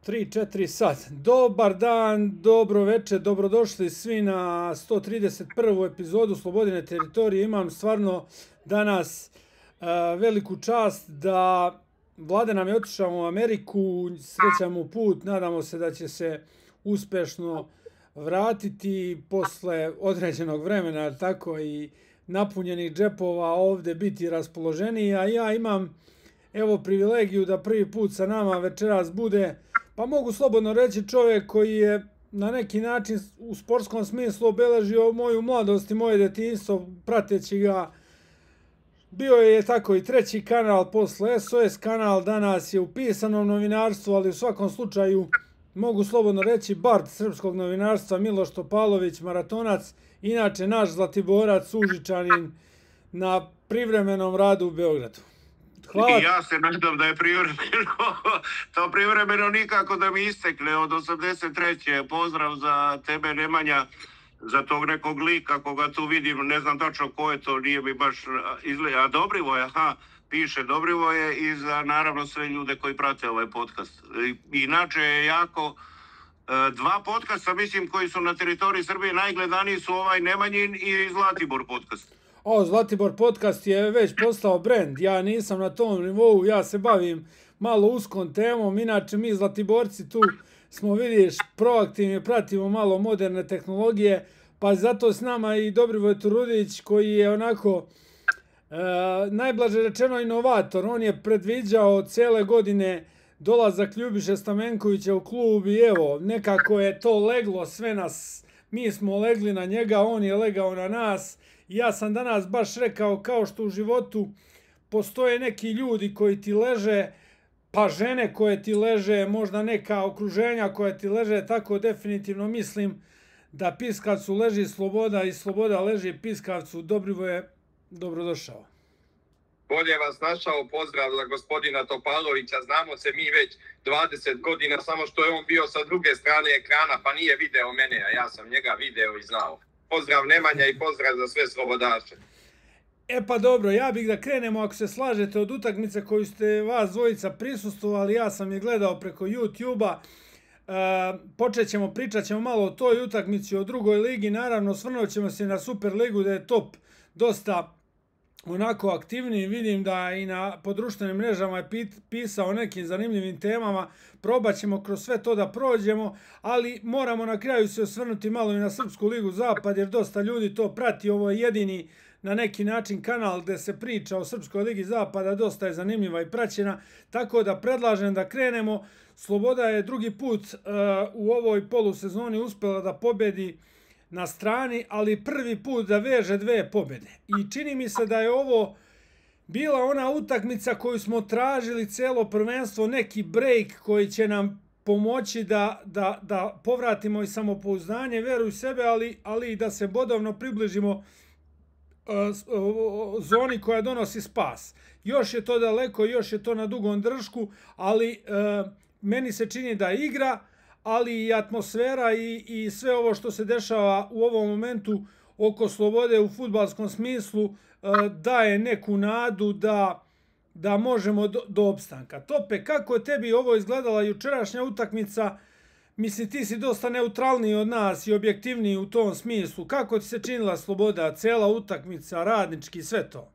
3-4 sat. Dobar dan, dobro večer, dobrodošli svi na 131. epizodu Slobodine teritorije. Imam stvarno danas veliku čast da Vlada nam je otišao u Ameriku, srećan mu put, nadamo se da će se uspešno vratiti posle određenog vremena, tako i napunjenih džepova ovde biti raspoloženiji, a ja imam evo privilegiju da prvi put sa nama večeras bude, pa mogu slobodno reći, čovjek koji je na neki način u sportskom smislu obeležio moju mladost i moje detinjstvo prateći ga. Bio je tako i treći kanal, posle SOS kanal, danas je u pisanom novinarstvu, ali u svakom slučaju mogu slobodno reći bard srpskog novinarstva Miloš Topalović, maratonac, inače naš Zlatiborac, Užičanin na privremenom radu u Beogradu. Hvala. I ja se nadam da je privremeno, to privremeno nikako da mi istekne od 83. Pozdrav za tebe, Nemanja, za tog nekog lika koga tu vidim, ne znam tačno ko je to, nije mi baš izgleda. A Dobrivoje, piše Dobrivoje, i za naravno sve ljude koji prate ovaj podcast. Inače je jako, dva podcasta mislim koji su na teritoriji Srbije najgledaniji su ovaj Nemanjin i Zlatibor podcast. Zlatibor podcast je već postao brend, ja nisam na tom nivou, ja se bavim malo uskom temom, inače mi Zlatiborci tu smo, vidiš, proaktivni, pratimo malo moderne tehnologije, pa zato s nama i Dobrivoj Turudić koji je onako najblaže rečeno inovator. On je predviđao cele godine dolazak Ljubiše Stamenkovića u klub i evo, nekako je to leglo sve nas, mi smo legli na njega, on je legao na nas. Ja sam danas baš rekao, kao što u životu postoje neki ljudi koji ti leže, pa žene koje ti leže, možda neka okruženja koje ti leže, tako definitivno mislim da piskavcu leži sloboda i sloboda leži piskavcu. Dobrivoje, dobrodošao. Bolje vas našao, pozdrav za gospodina Topalovića, znamo se mi već 20 godina, samo što je on bio sa druge strane ekrana pa nije video mene, a ja sam njega video i znao. Pozdrav Nemanja i pozdrav za sve slobodaše. Pa dobro, ja bih da krenemo, ako se slažete, od utakmice koju ste vas dvojica prisustvovali, ja sam je gledao preko YouTube-a. Pričat ćemo malo o toj utakmici, o drugoj ligi, naravno osvrnut ćemo se na Super ligu da je top dosta onako aktivniji, vidim da i po društvenim mrežama je pisao o nekim zanimljivim temama, probat ćemo kroz sve to da prođemo, ali moramo na kraju se osvrnuti malo i na Srpsku ligu Zapad, jer dosta ljudi to prati, ovo je jedini na neki način kanal gde se priča o Srpskoj ligi Zapada, dosta je zanimljiva i praćena, tako da predlažem da krenemo. Sloboda je drugi put u ovoj polusezoni uspela da pobedi na strani, ali prvi put da veže dve pobjede. I čini mi se da je ovo bila ona utakmica koju smo tražili celo prvenstvo, neki break koji će nam pomoći da povratimo i samopouzdanje, veru u sebe, ali i da se bodovno približimo zoni koja donosi spas. Još je to daleko, još je to na dugom dršku, ali meni se čini da igra, ali i atmosfera i sve ovo što se dešava u ovom momentu oko Slobode u fudbalskom smislu daje neku nadu da možemo do opstanka. Tope, kako je tebi ovo izgledala jučerašnja utakmica? Mislim, ti si dosta neutralniji od nas i objektivniji u tom smislu. Kako ti se činila Sloboda, cela utakmica, radnički, sve to?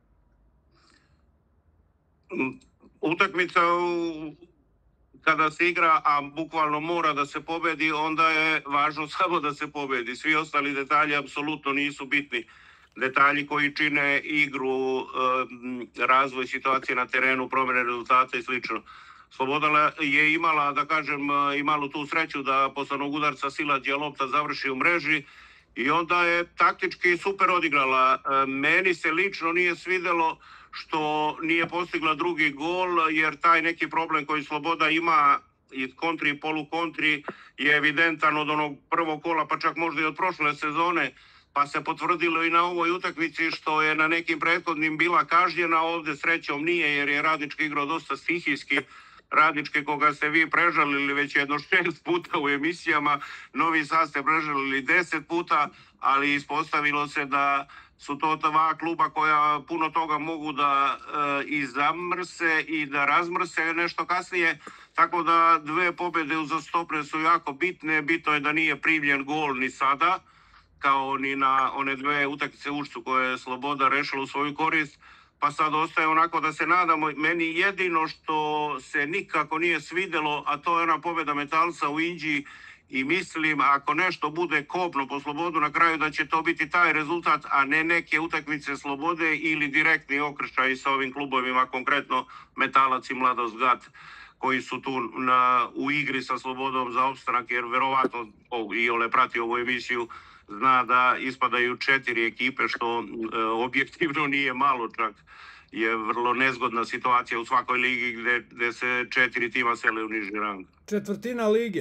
Utakmica kada se igra, a bukvalno mora da se pobedi, onda je važno samo da se pobedi. Svi ostali detalji apsolutno nisu bitni. Detalji koji čine igru, razvoj situacije na terenu, promjene rezultata i slično. Sloboda je imala, da kažem, imalo tu sreću da posle onog udarca Silađija lopta završi u mreži i onda je taktički super odigrala. Meni se lično nije svidelo što nije postigla drugi gol, jer taj neki problem koji Sloboda ima iz kontri i polukontri je evidentan od onog prvog kola, pa čak možda i od prošle sezone, pa se potvrdilo i na ovoj utakmici što je na nekim prethodnim bila kažnjena, ovde srećom nije, jer je Radnički igrao dosta stihijski. Radnički koga ste vi prežalili već jedno 6 puta u emisijama, Novi Sad ste prežalili 10 puta, ali ispostavilo se da su to dva kluba koja puno toga mogu da i zamrse i da razmrse nešto kasnije. Tako da dve pobjede uzastopne su jako bitne. Bitno je da nije primljen gol ni sada, kao ni na one dve utakmice u Učcu koje je Sloboda rešila u svoju korist. Pa sad ostaje onako da se nadamo. Meni jedino što se nikako nije svidelo, a to je ona pobjeda Metalca u Inđiji, i mislim ako nešto bude kobno po Slobodu na kraju da će to biti taj rezultat, a ne neke utakmice Slobode ili direktni okršaj sa ovim klubovima, konkretno Metalac i Mladost Gat, koji su tu u igri sa Slobodom za opstanak, jer verovatno i ole prati ovu emisiju zna da ispadaju 4 ekipe, što objektivno nije malo, čak je vrlo nezgodna situacija u svakoj ligi gde se 4 tima sele u niži rang. Četvrtina lige.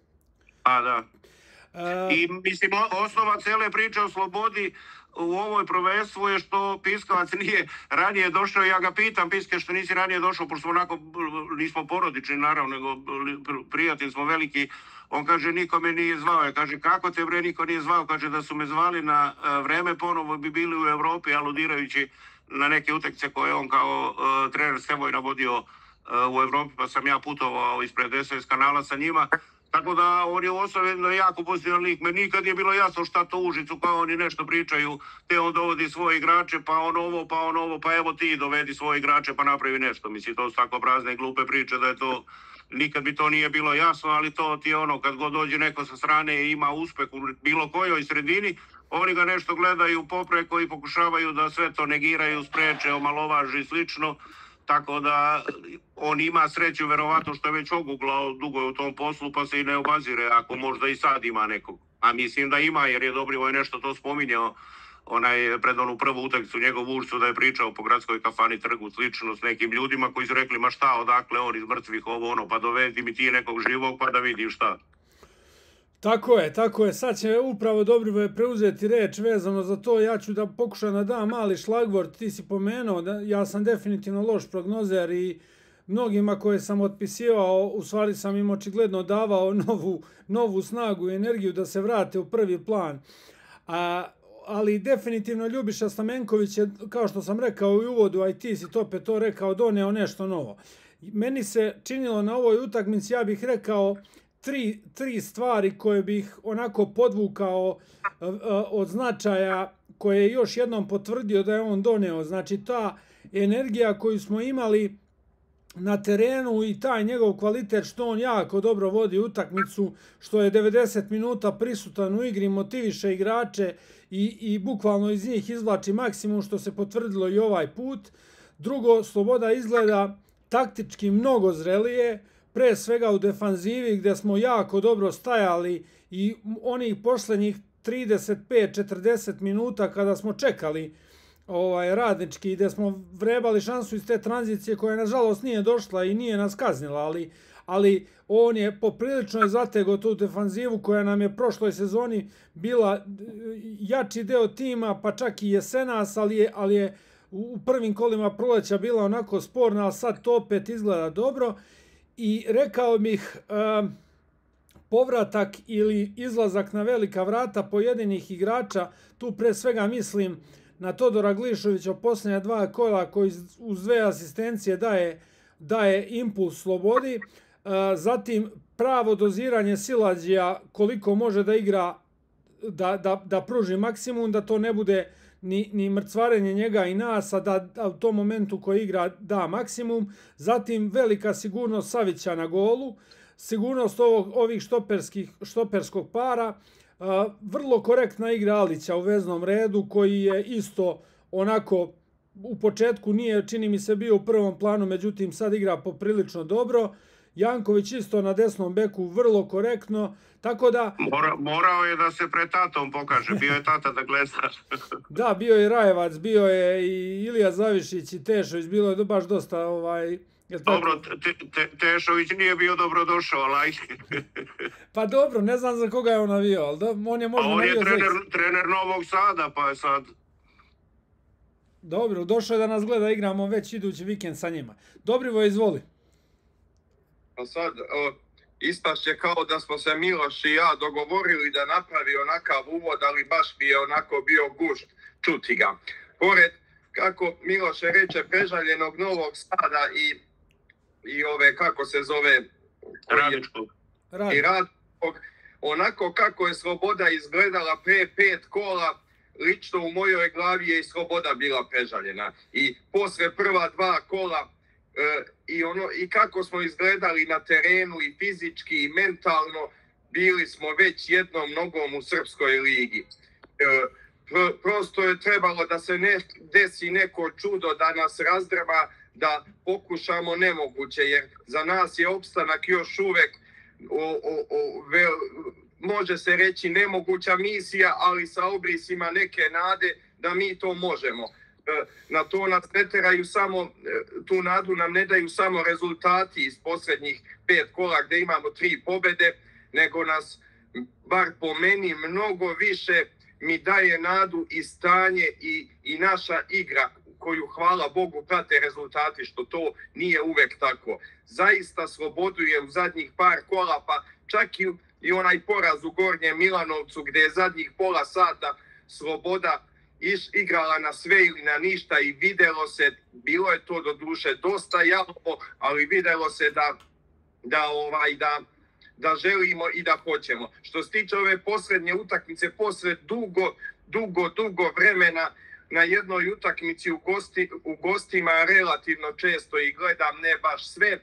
Pa da. I mislim, osnova cele priče o Slobodi u ovoj prvenstvu je što Piskavac nije ranije došao. Ja ga pitam, Piske, što nisi ranije došao, pošto smo onako, nismo porodični naravno, nego prijatelji smo veliki. On kaže, niko me nije zvao. Ja kaže, kako te bre niko nije zvao? Kaže, da su me zvali na vreme, ponovo bi bili u Evropi, aludirajući na neke utakmice koje on kao trener Stevojna vodio u Evropi, pa sam ja putovao ispred SOS kanala sa njima. Tako da on je u osnovi jako pozitivan lik. Meni nikad nije bilo jasno šta to u Užicu, kao oni nešto pričaju, te on dovodi svoje igrače, pa on ovo, pa evo ti dovedi svoje igrače pa napravi nešto. Mislim, to su tako prazne i glupe priče da je to, nikad bi to nije bilo jasno, ali to ti je ono, kad god dođe neko sa strane i ima uspeh u bilo kojoj sredini, oni ga nešto gledaju popreko i pokušavaju da sve to negiraju, spreče, omalovaži i slično. Tako da on ima sreću verovatno što je već oguglao, dugo je u tom poslu, pa se i ne obazire, ako možda i sad ima nekog. A mislim da ima, jer je Dobrivoj nešto to spominjao, pred onu prvu utakmicu njegovu Urcu, da je pričao po gradskoj kafani, trgu, slično s nekim ljudima koji su rekli, ma šta, odakle on iz mrtvih, pa dovedi mi ti nekog živog pa da vidim šta. Tako je. Sad će upravo Dobrivoj preuzeti reč vezano za to. Ja ću da pokušam da dam mali šlagvort. Ti si pomenuo, ja sam definitivno loš prognozer i mnogima koje sam otpisivao, u stvari sam im očigledno davao novu snagu i energiju da se vrate u prvi plan. Ali definitivno Ljubiša Stamenković je, kao što sam rekao u uvodu, a i ti si to rekao, doneo nešto novo. Meni se činilo na ovoj utakmici, ja bih rekao, tri stvari koje bih onako podvukao od značaja, koje je još jednom potvrdio da je on doneo. Znači ta energija koju smo imali na terenu i taj njegov kvalitet što on jako dobro vodi utakmicu, što je 90 minuta prisutan u igri, motiviše igrače i bukvalno iz njih izvlači maksimum, što se potvrdilo i ovaj put. Drugo, Sloboda izgleda taktički mnogo zrelije, pre svega u defanzivi gdje smo jako dobro stajali i onih posljednjih 35-40 minuta kada smo čekali radnički, gdje smo vrebali šansu iz te tranzicije koja nažalost nije došla i nije nas kaznila, ali on je poprilično zategao tu defanzivu koja nam je prošloj sezoni bila jači deo tima, pa čak i jesenas, ali je u prvim kolima proleća bila onako sporna, ali sad to opet izgleda dobro. I rekao bih, povratak ili izlazak na velika vrata pojedinih igrača, tu pre svega mislim na Todora Glišovića u posljednja 2 kola koji uz 2 asistencije daje impuls Slobodi, zatim pravo doziranje Silađija koliko može da igra, da pruži maksimum, da to ne bude ni mrcvarenje njega i nas, a da u tom momentu koji igra da maksimum. Zatim velika sigurnost Savića na golu, sigurnost ovih štoperskog para, vrlo korektna igra Alića u veznom redu, koji je isto onako u početku nije, čini mi se, bio u prvom planu, međutim sad igra poprilično dobro. Janković isto na desnom beku vrlo korektno, tako da... Morao je da se pred tatom pokaže, bio je tata da gleda. Da, bio je Rajevac, bio je i Ilija Zavišić i Tešović, bilo je baš dosta... Dobro, Tešović nije bio dobrodošao, ali... Pa dobro, ne znam za koga je on navio, ali on je možda navio za... On je trener Novog Sada, pa je sad... Dobro, došao je da nas gleda, igramo već idući vikend sa njima. Dobrivoj, izvoli. Pa sad, ispašće kao da smo se Miloš i ja dogovorili da napravi onakav uvod, ali baš bi je onako bio gušt čuti ga. Pored, kako Miloše reče, prežaljenog Novog Sada i ove, kako se zove, Radničkog. I Radničkog, onako kako je Sloboda izgledala pre 5 kola, lično u mojoj glavi je i Sloboda bila prežaljena. I posle prva 2 kola i kako smo izgledali na terenu i fizički i mentalno, bili smo već jednom nogom u Srpskoj ligi. Prosto je trebalo da se desi neko čudo da nas razdrma, da pokušamo nemoguće, jer za nas je opstanak još uvek može se reći nemoguća misija, ali sa obrisima neke nade da mi to možemo. Na to nas ne teraju samo, tu nadu nam ne daju samo rezultati iz posljednjih 5 kola gdje imamo 3 pobjede, nego nas, bar po meni, mnogo više mi daje nadu i stanje i naša igra koju, hvala Bogu, prate rezultati, što to nije uvek tako. Zaista Slobodu je u zadnjih par kola, pa čak i onaj poraz u Gornjem Milanovcu gdje je zadnjih pola sata Sloboda igrala na sve ili na ništa i videlo se, bilo je to do duše dosta jalovo, ali videlo se da želimo i da hoćemo. Što se tiče ove posljednje utakmice, posle dugo vremena na jednoj utakmici u gostima relativno često i gledam, ne baš sve,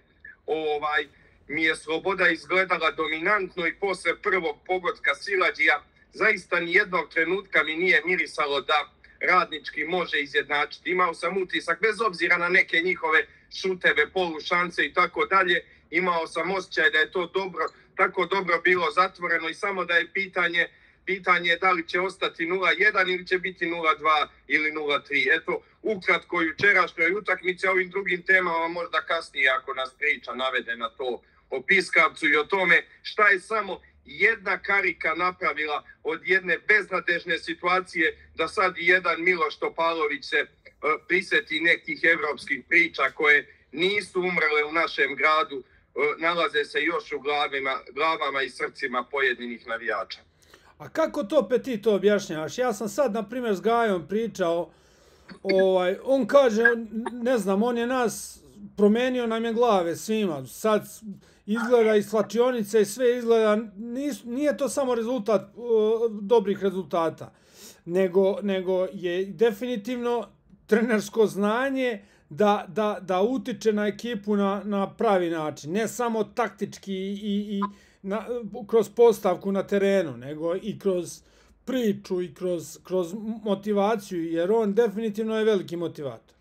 mi je Sloboda izgledala dominantno i posle prvog pogotka Silađija zaista ni jednog trenutka mi nije mirisalo da Radnički može izjednačiti. Imao sam utisak, bez obzira na neke njihove šuteve, polušanse i tako dalje, imao sam osjećaj da je to tako dobro bilo zatvoreno i samo da je pitanje da li će ostati 0-1 ili će biti 0-2 ili 0-3. Eto, ukratko o jučerašnjoj utakmici, a ovim drugim temama možda kasnije ako nas priča navede na to, o Piskavcu i o tome šta je samo jedna karika napravila od jedne beznadežne situacije da sad i jedan Miloš Topalović se prisjeti nekih evropskih priča koje nisu umrle u našem gradu, nalaze se još u glavama i srcima pojedinih navijača. A kako to Petito objašnjavaš? Ja sam sad, na primjer, s Gajom pričao, on kaže, ne znam, on je nas promenio, nam je glave svima. Sad izgleda i slačionice i sve izgleda, nije to samo rezultat dobrih rezultata, nego je definitivno trenersko znanje da utiče na ekipu na pravi način. Ne samo taktički i kroz postavku na terenu, nego i kroz priču i kroz motivaciju, jer on definitivno je veliki motivator.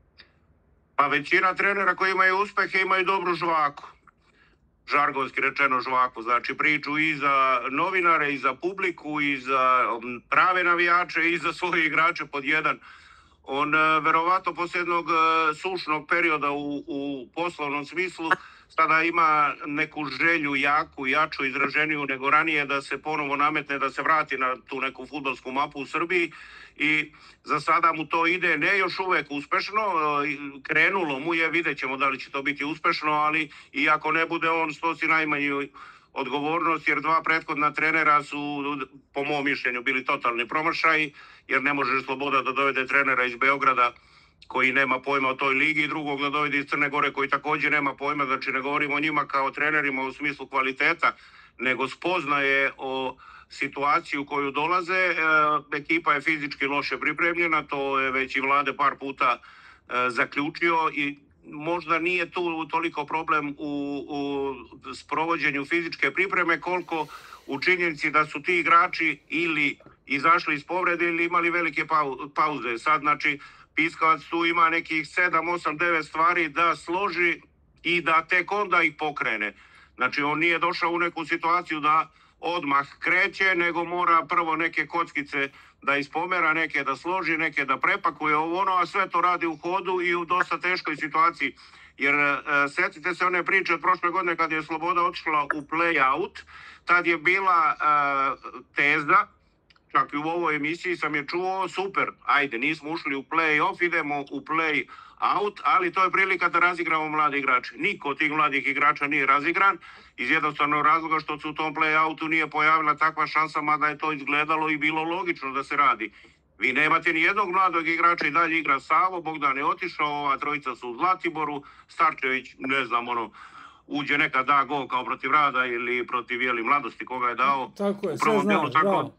Pa većina trenera koji imaju uspehe imaju dobru žvaku. Žargonski rečeno žvaku, znači priču i za novinare, i za publiku, i za prave navijače, i za svoje igrače pod jedan. On verovatno posle jednog sušnog perioda u poslovnom smislu sada ima neku želju jaču, izraženiju nego ranije da se ponovo nametne, da se vrati na tu neku fudbalsku mapu u Srbiji i za sada mu to ide ne još uvek uspešno, krenulo mu je, vidjet ćemo da li će to biti uspešno, ali i ako ne bude, on snosi najmanju odgovornost, jer 2 prethodna trenera su, po mom mišljenju, bili totalni promašaji, jer ne može Sloboda da dovede trenera iz Beograda koji nema pojma o toj ligi i drugog da dovede iz Crne Gore koji također nema pojma, znači ne govorimo o njima kao trenerima u smislu kvaliteta, nego spoznaje o situaciju u koju dolaze. Ekipa je fizički loše pripremljena, to je već i Vlade par puta zaključio i možda nije tu toliko problem u sprovođenju fizičke pripreme koliko u činjenici da su ti igrači ili izašli iz povrede ili imali velike pauze. Sad, znači, Piskavac tu ima nekih 7, 8, 9 stvari da složi i da tek onda ih pokrene. Znači, on nije došao u neku situaciju da odmah kreće, nego mora prvo neke kockice da ispomera, neke da složi, neke da prepakuje a sve to radi u hodu i u dosta teškoj situaciji. Jer sjetite se one priče od prošle godine kad je Sloboda otišla u play-out, tad je bila teza, čak i u ovoj emisiji sam je čuo, super, ajde, nismo ušli u play-off, idemo u play-out, ali to je prilika da razigramo mladi igrači. Niko od tih mladih igrača nije razigran, iz jednostavnog razloga što se u tom play-outu nije pojavila takva šansa, mada je to izgledalo i bilo logično da se radi. Vi nemate ni jednog mladog igrača i dalje igra Savo, Bogdan je otišao, ova trojica su u Zlatiboru, Starčević, ne znam, uđe nekad da gol kao protiv Rada ili protiv Mladosti koga je dao. Tako je, sve znaš, bravo.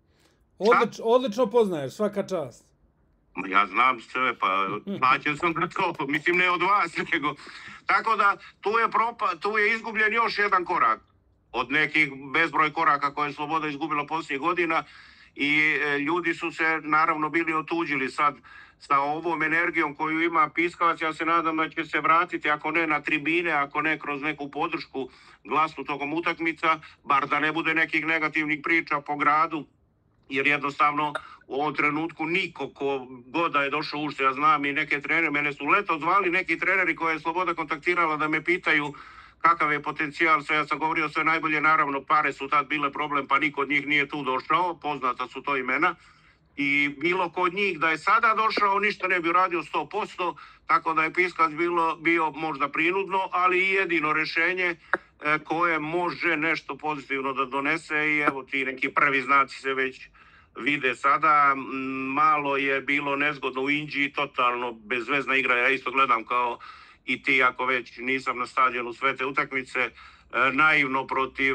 Odlično poznaješ, svaka čast. Ja znam sve, pa plaćen sam na to, mislim ne od vas, nego. Tako da tu je izgubljen još jedan korak od nekih bezbroj koraka koje je Sloboda izgubila posljednjih godina i ljudi su se naravno bili otuđili sad sa ovom energijom koju ima Piskavac. Ja se nadam da će se vratiti, ako ne na tribine, ako ne kroz neku podršku glasnu tokom utakmica, bar da ne bude nekih negativnih priča po gradu, jer jednostavno u ovom trenutku niko ko god da je došao ušte, ja znam i neke trenere, mene su leto zvali neki treneri koje je Sloboda kontaktirala da me pitaju kakav je potencijal, ja sam govorio sve najbolje, naravno pare su tad bile problem, pa niko od njih nije tu došao, poznata su to imena, i bilo kod njih da je sada došao, ništa ne bi uradio 100%, tako da je Piskac bio možda prinudno, ali i jedino rješenje koje može nešto pozitivno da donese i evo ti neki prvi znaci se već vide sada. Malo je bilo nezgodno u Inđiji, totalno bezvezna igra, ja isto gledam kao i ti, ako već nisam na stadionu sve te utakmice, naivno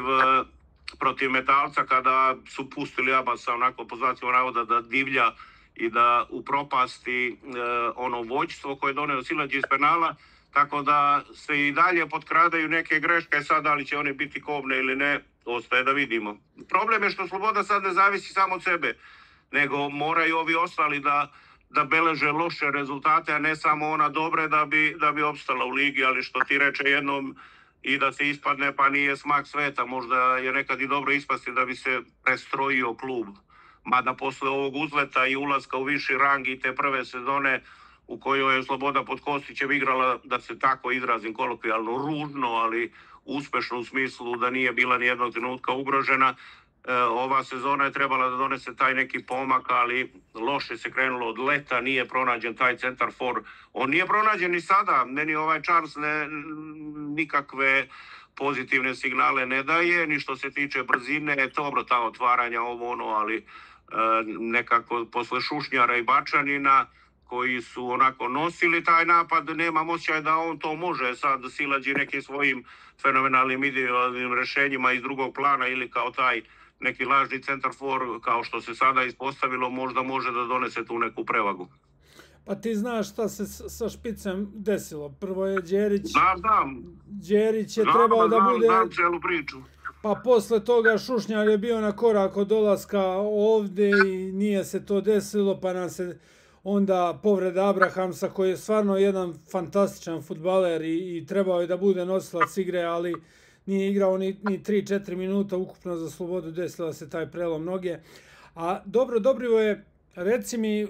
protiv Metalca kada su pustili Abasa onako po znacima navoda da divlja i da upropasti ono vođstvo koje je doneo Silađi iz penala, tako da se i dalje potkradaju neke greške, sad da li će one biti kobne ili ne, ostaje da vidimo. Problem je što Sloboda sad ne zavisi samo od sebe, nego moraju ovi ostali da beleže loše rezultate, a ne samo ona dobre da bi opstala u ligi, ali što ti reče jednom i da se ispadne, pa nije smak sveta, možda je nekad i dobro ispasti da bi se prestrojio klub. Mada posle ovog uzleta i ulaska u viši rang i te prve sezone u kojoj je Sloboda pod Kostićem igrala, da se tako izrazim kolokvijalno, ružno, ali uspešno u smislu da nije bila ni jednog trenutka ugrožena. Ova sezona je trebala da donese taj neki pomak, ali loše se krenulo od leta, nije pronađen taj centar for. On nije pronađen ni sada, meni ovaj Charles nikakve pozitivne signale ne daje, ni što se tiče brzine, dobro ta otvaranja ali nekako posle Šušnjara i Bačanina koji su onako nosili taj napad, nemam osjećaj da on to može sad silađi nekim svojim fenomenalnim individualnim rešenjima iz drugog plana ili kao taj neki lažni centar for, kao što se sada ispostavilo, možda može da donese tu neku prevagu. Pa ti znaš šta se sa Špicem desilo. Prvo je Đerić... Znam. Đerić je trebao da bude... Znam celu priču. Pa posle toga Šušnjar je bio na korak od dolaska ovde i nije se to desilo, pa nam se onda povreda Abrahamsa, koji je stvarno jedan fantastičan fudbaler i trebao je da bude nosilac igre, ali nije igrao ni 3-4 minuta ukupno za Slobodu, desila se taj prelom noge. A dobro je, reci mi,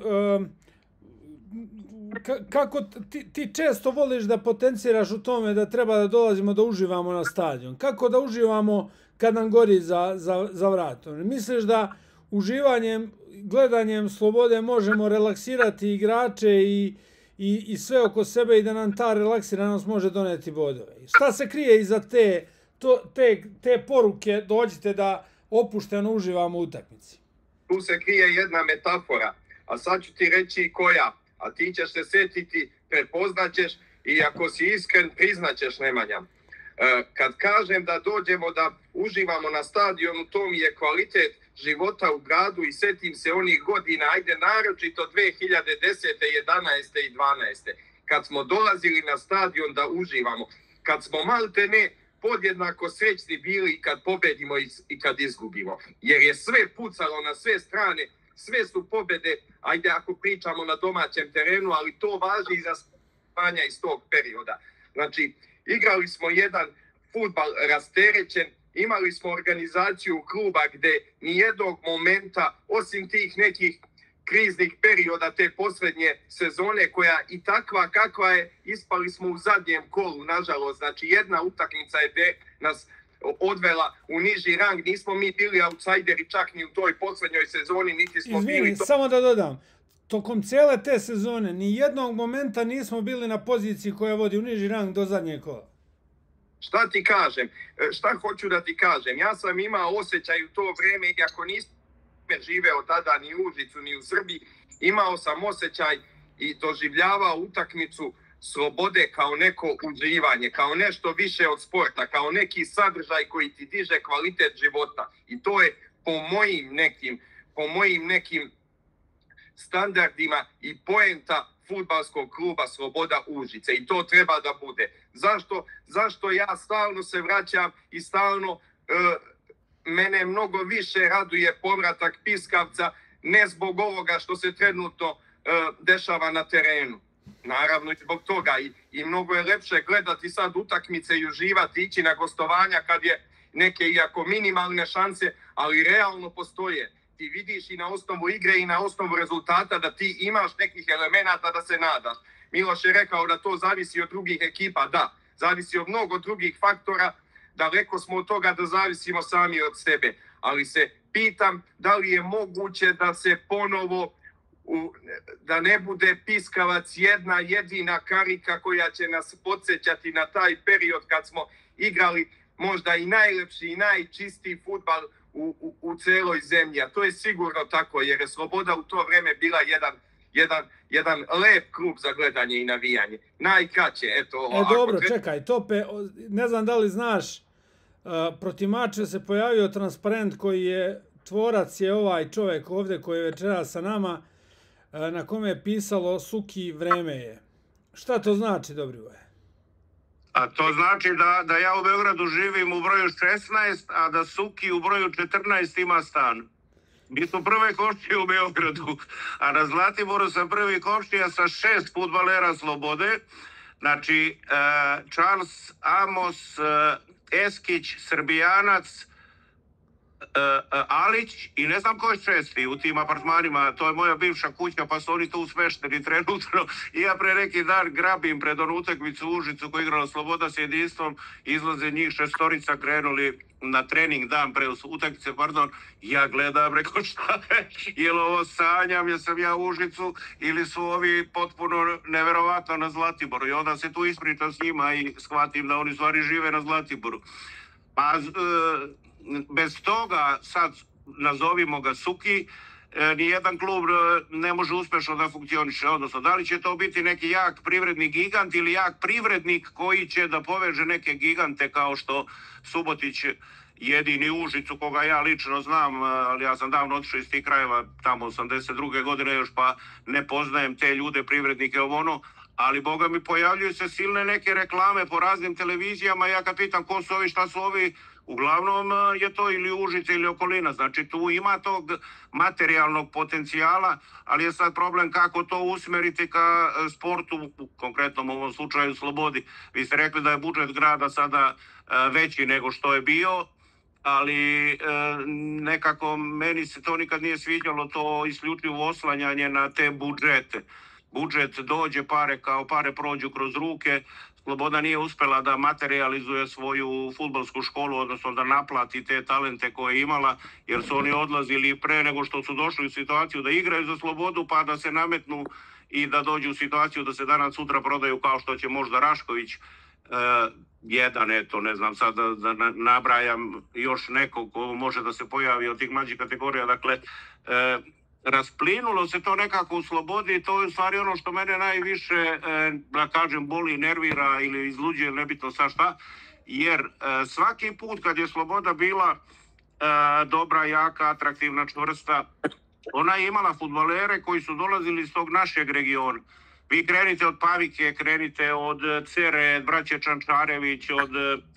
kako ti često voliš da potenciraš u tome da treba da dolazimo da uživamo na stadion? Kako da uživamo kad nam gori za vratom? Misliš da uživanjem, gledanjem Slobode možemo relaksirati igrače i sve oko sebe i da nam ta relaksiranost može doneti bodove? Šta se krije iza te poruke dođite da opušteno uživamo u utakmici? Tu se krije jedna metafora, a sad ću ti reći koja, a ti ćeš se setiti, prepoznaćeš i ako si iskren priznaćeš, Nemanja. Kad kažem da dođemo da uživamo na stadionu, to mi je kvalitet života u gradu i setim se onih godina, ajde naročito 2010. 11. i 12. Kad smo dolazili na stadion da uživamo, kad smo maltene podjednako srećni bili i kad pobedimo i kad izgubimo. Jer je sve pucalo na sve strane, sve su pobede, ajde ako pričamo na domaćem terenu, ali to važi i za spanja iz tog perioda. Znači, igrali smo jedan fudbal rasterećen, imali smo organizaciju kluba gde nijednog momenta, osim tih nekih kriznih perioda te posljednje sezone, koja i takva kakva je, ispali smo u zadnjem kolu, nažalost. Znači, jedna utakmica je nas odvela u niži rang, nismo mi bili outsideri čak ni u toj posljednjoj sezoni, niti smo bili... Izvini, samo da dodam, tokom cijele te sezone ni jednog momenta nismo bili na poziciji koja vodi u niži rang do zadnjeg kola. Šta ti kažem? Šta hoću da ti kažem? Ja sam imao osjećaj u to vreme, iako nismo živeo tada ni u Užicu ni u Srbiji, imao sam osjećaj i doživljavao utakmicu slobode kao neko uživanje, kao nešto više od sporta, kao neki sadržaj koji ti diže kvalitet života. I to je po mojim nekim standardima i poenta fudbalskog kluba Sloboda Užice. I to treba da bude. Zašto ja stalno se vraćam i stalno mene mnogo više raduje povratak Piskavca, ne zbog ovoga što se trenutno dešava na terenu. Naravno i zbog toga. I mnogo je lepše gledati sad utakmice i uživati, ići na gostovanja kad je neke iako minimalne šanse, ali realno postoje. Ti vidiš i na osnovu igre i na osnovu rezultata da ti imaš nekih elemenata da se nadaš. Miloš je rekao da to zavisi od drugih ekipa. Da, zavisi od mnogo drugih faktora. Daleko smo od toga da zavisimo sami od sebe. Ali se pitam da li je moguće da se ponovo, da ne bude Piskavac jedna jedina karika koja će nas podsjećati na taj period kad smo igrali možda i najlepši i najčistiji fudbal u celoj zemlji. A to je sigurno tako, jer je Sloboda u to vreme bila jedan lep klub za gledanje i navijanje. Najkraće, eto. Dobro, čekaj, Tope, ne znam da li znaš, protiv Mačve se pojavio transparent koji je, tvorac je ovaj čovjek ovdje koji je večeras sa nama, na kome je pisalo Suki vreme je. Šta to znači, Dobrivoje? A to znači da ja u Beogradu živim u broju 16, a da Suki u broju 14 ima stan. Mi smo prve komšije u Beogradu, a na Zlatiboru sam prvi komšija sa 6 fudbalera Slobode. Znači, Charles, Amos, Eskić, Srbijanac, Alić i ne znam ko je šesti u tim apartmanima, to je moja bivša kuća, pa su oni tu smešteni trenutno. I ja pre neki dan grabim pred onu utakmicu u Užicu koja je igrala Sloboda s Jedinstvom, izlaze njih 6 krenuli na trening dan pre utakmice, ja gledam, rekao šta je, je li ovo sanjam, jesam ja u Užicu ili su ovi potpuno neverovatno na Zlatiboru. I onda se tu ispričam s njima i shvatim da oni stvari žive na Zlatiboru. Pa bez toga, sad nazovimo ga Suki, nijedan klub ne može uspešno da funkcioniše. Odnosno, da li će to biti neki jak privredni gigant ili jak privrednik koji će da poveže neke gigante kao što Subotić, jedini Užicu koga ja lično znam, ali ja sam davno otišao iz tih krajeva, tamo 82. godine još, pa ne poznajem te ljude, privrednike ali boga mi pojavljuju se silne neke reklame po raznim televizijama, ja kad pitam ko su ovi, šta su ovi, uglavnom je to ili Užice ili okolina. Znači tu ima tog materijalnog potencijala, ali je sad problem kako to usmeriti ka sportu, u konkretnom ovom slučaju Slobodi. Vi ste rekli da je budžet grada sada veći nego što je bio, ali nekako meni se to nikad nije sviđalo, to isključivo oslanjanje na te budžete. Budžet dođe, pare prođu kroz ruke. Sloboda nije uspela da materializuje svoju fudbalsku školu, odnosno da naplati te talente koje je imala, jer su oni odlazili pre nego što su došli u situaciju da igraju za Slobodu, pa da se nametnu i da dođu u situaciju da se danas sutra prodaju kao što će možda Rašković, jedan, eto, ne znam sad da nabrajam još nekog ko može da se pojavi od tih mlađih kategorija. Dakle, rasplinulo se to nekako u Slobodi i to je u stvari ono što mene najviše, da kažem, boli, nervira ili izluđuje, nebitno sa šta, jer svaki put kad je Sloboda bila dobra, jaka, atraktivna, čvrsta, ona je imala fudbalere koji su dolazili iz tog našeg regiona. Vi krenite od Pavike, krenite od Cere, braće Čančarević, od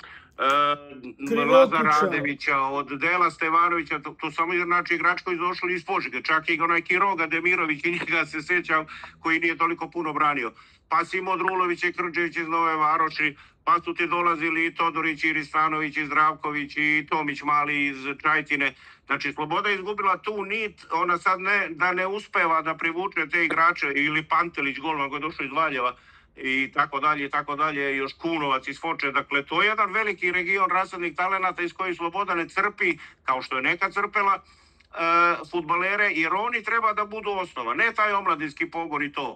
Lazara Radevića, od Dela Stevanovića, to samo znači igrač koji došli iz Požege, čak i onaj Kiroga Demirović, i njega se sjećam, koji nije toliko puno branio. Pa Simo Drulović i Krđević iz Nove Varoši, pa su ti dolazili i Todorić, i Ristanović, i Zdravković, i Tomić Mali iz Čajtine. Znači, Sloboda je izgubila tu nit, ona sad ne uspeva da privuče te igrače, ili Pantelić, golman koji je došao iz Valjeva, i tako dalje, još Kunovac iz Foče. Dakle, to je jedan veliki region rasadnih talenata iz kojih Sloboda ne crpi, kao što je nekad crpela, fudbalere, jer oni treba da budu osnova. Ne taj omladinski pogon i to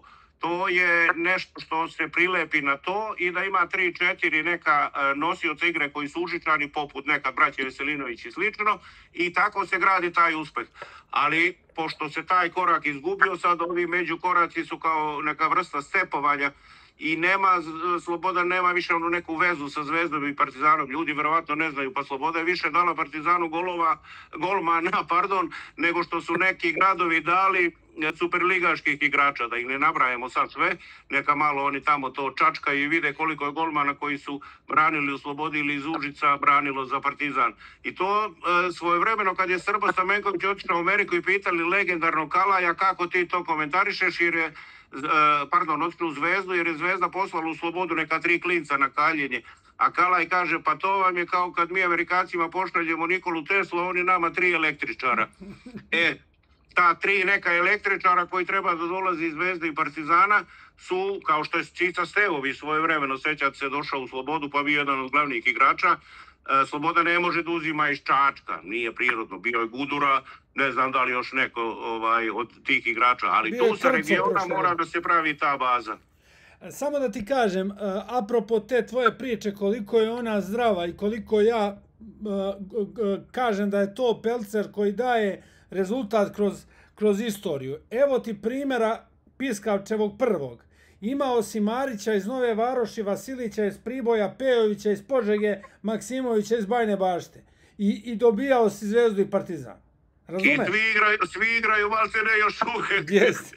to je nešto što se prilepi na to i da ima 3-4 neka nosioca igre koji su užičani, poput nekad braće Veselinović i slično, i tako se gradi taj uspeh. Ali, pošto se taj korak izgubio, sad ovi međukoraci su kao neka vrsta stepovanja i Sloboda nema više onu neku vezu sa Zvezdom i Partizanom. Ljudi verovatno ne znaju, pa Sloboda je više dala Partizanu golmana, nego što su neki gradovi dali superligaških igrača, da ih ne nabrajamo sad sve, neka malo oni tamo to čačkaju i vide koliko je golmana koji su branili u Slobodi ili iz Užica branilo za Partizan. I to svojevremeno kad je Srbo Stamenković otišao u Ameriku i pitali legendarnog Kalaja kako ti to komentarišeš, jer je otišao u Zvezdu, jer je Zvezda poslala u Slobodu neka 3 klinca na kaljenje. A Kalaj kaže, pa to vam je kao kad mi Amerikancima pošaljemo Nikolu Teslu, a oni nama 3 električara. Ta 3 neka električara koji treba da dolazi iz Zvezde i Partizana su, kao što je Cica Stevovi svojevremeno, sećate se, došao u Slobodu pa bio jedan od glavnih igrača. Sloboda ne može da uzima iz Čačka, nije prirodno, bio je Gudura, ne znam da li još neko od tih igrača, ali tu sa regiona mora da se pravi ta baza. Samo da ti kažem, apropo te tvoje priče, koliko je ona zdrava i koliko ja kažem da je to pelcer koji daje rezultat kroz istoriju. Evo ti primjera Piskavčevog prvog. Imao si Marića iz Nove Varoši, Vasilića iz Priboja, Pejovića iz Požege, Maksimovića iz Bajne Bašte. I dobijao si Zvezdu i Partizan. Razumeš? I svi igraju maltene još uvek. Jeste.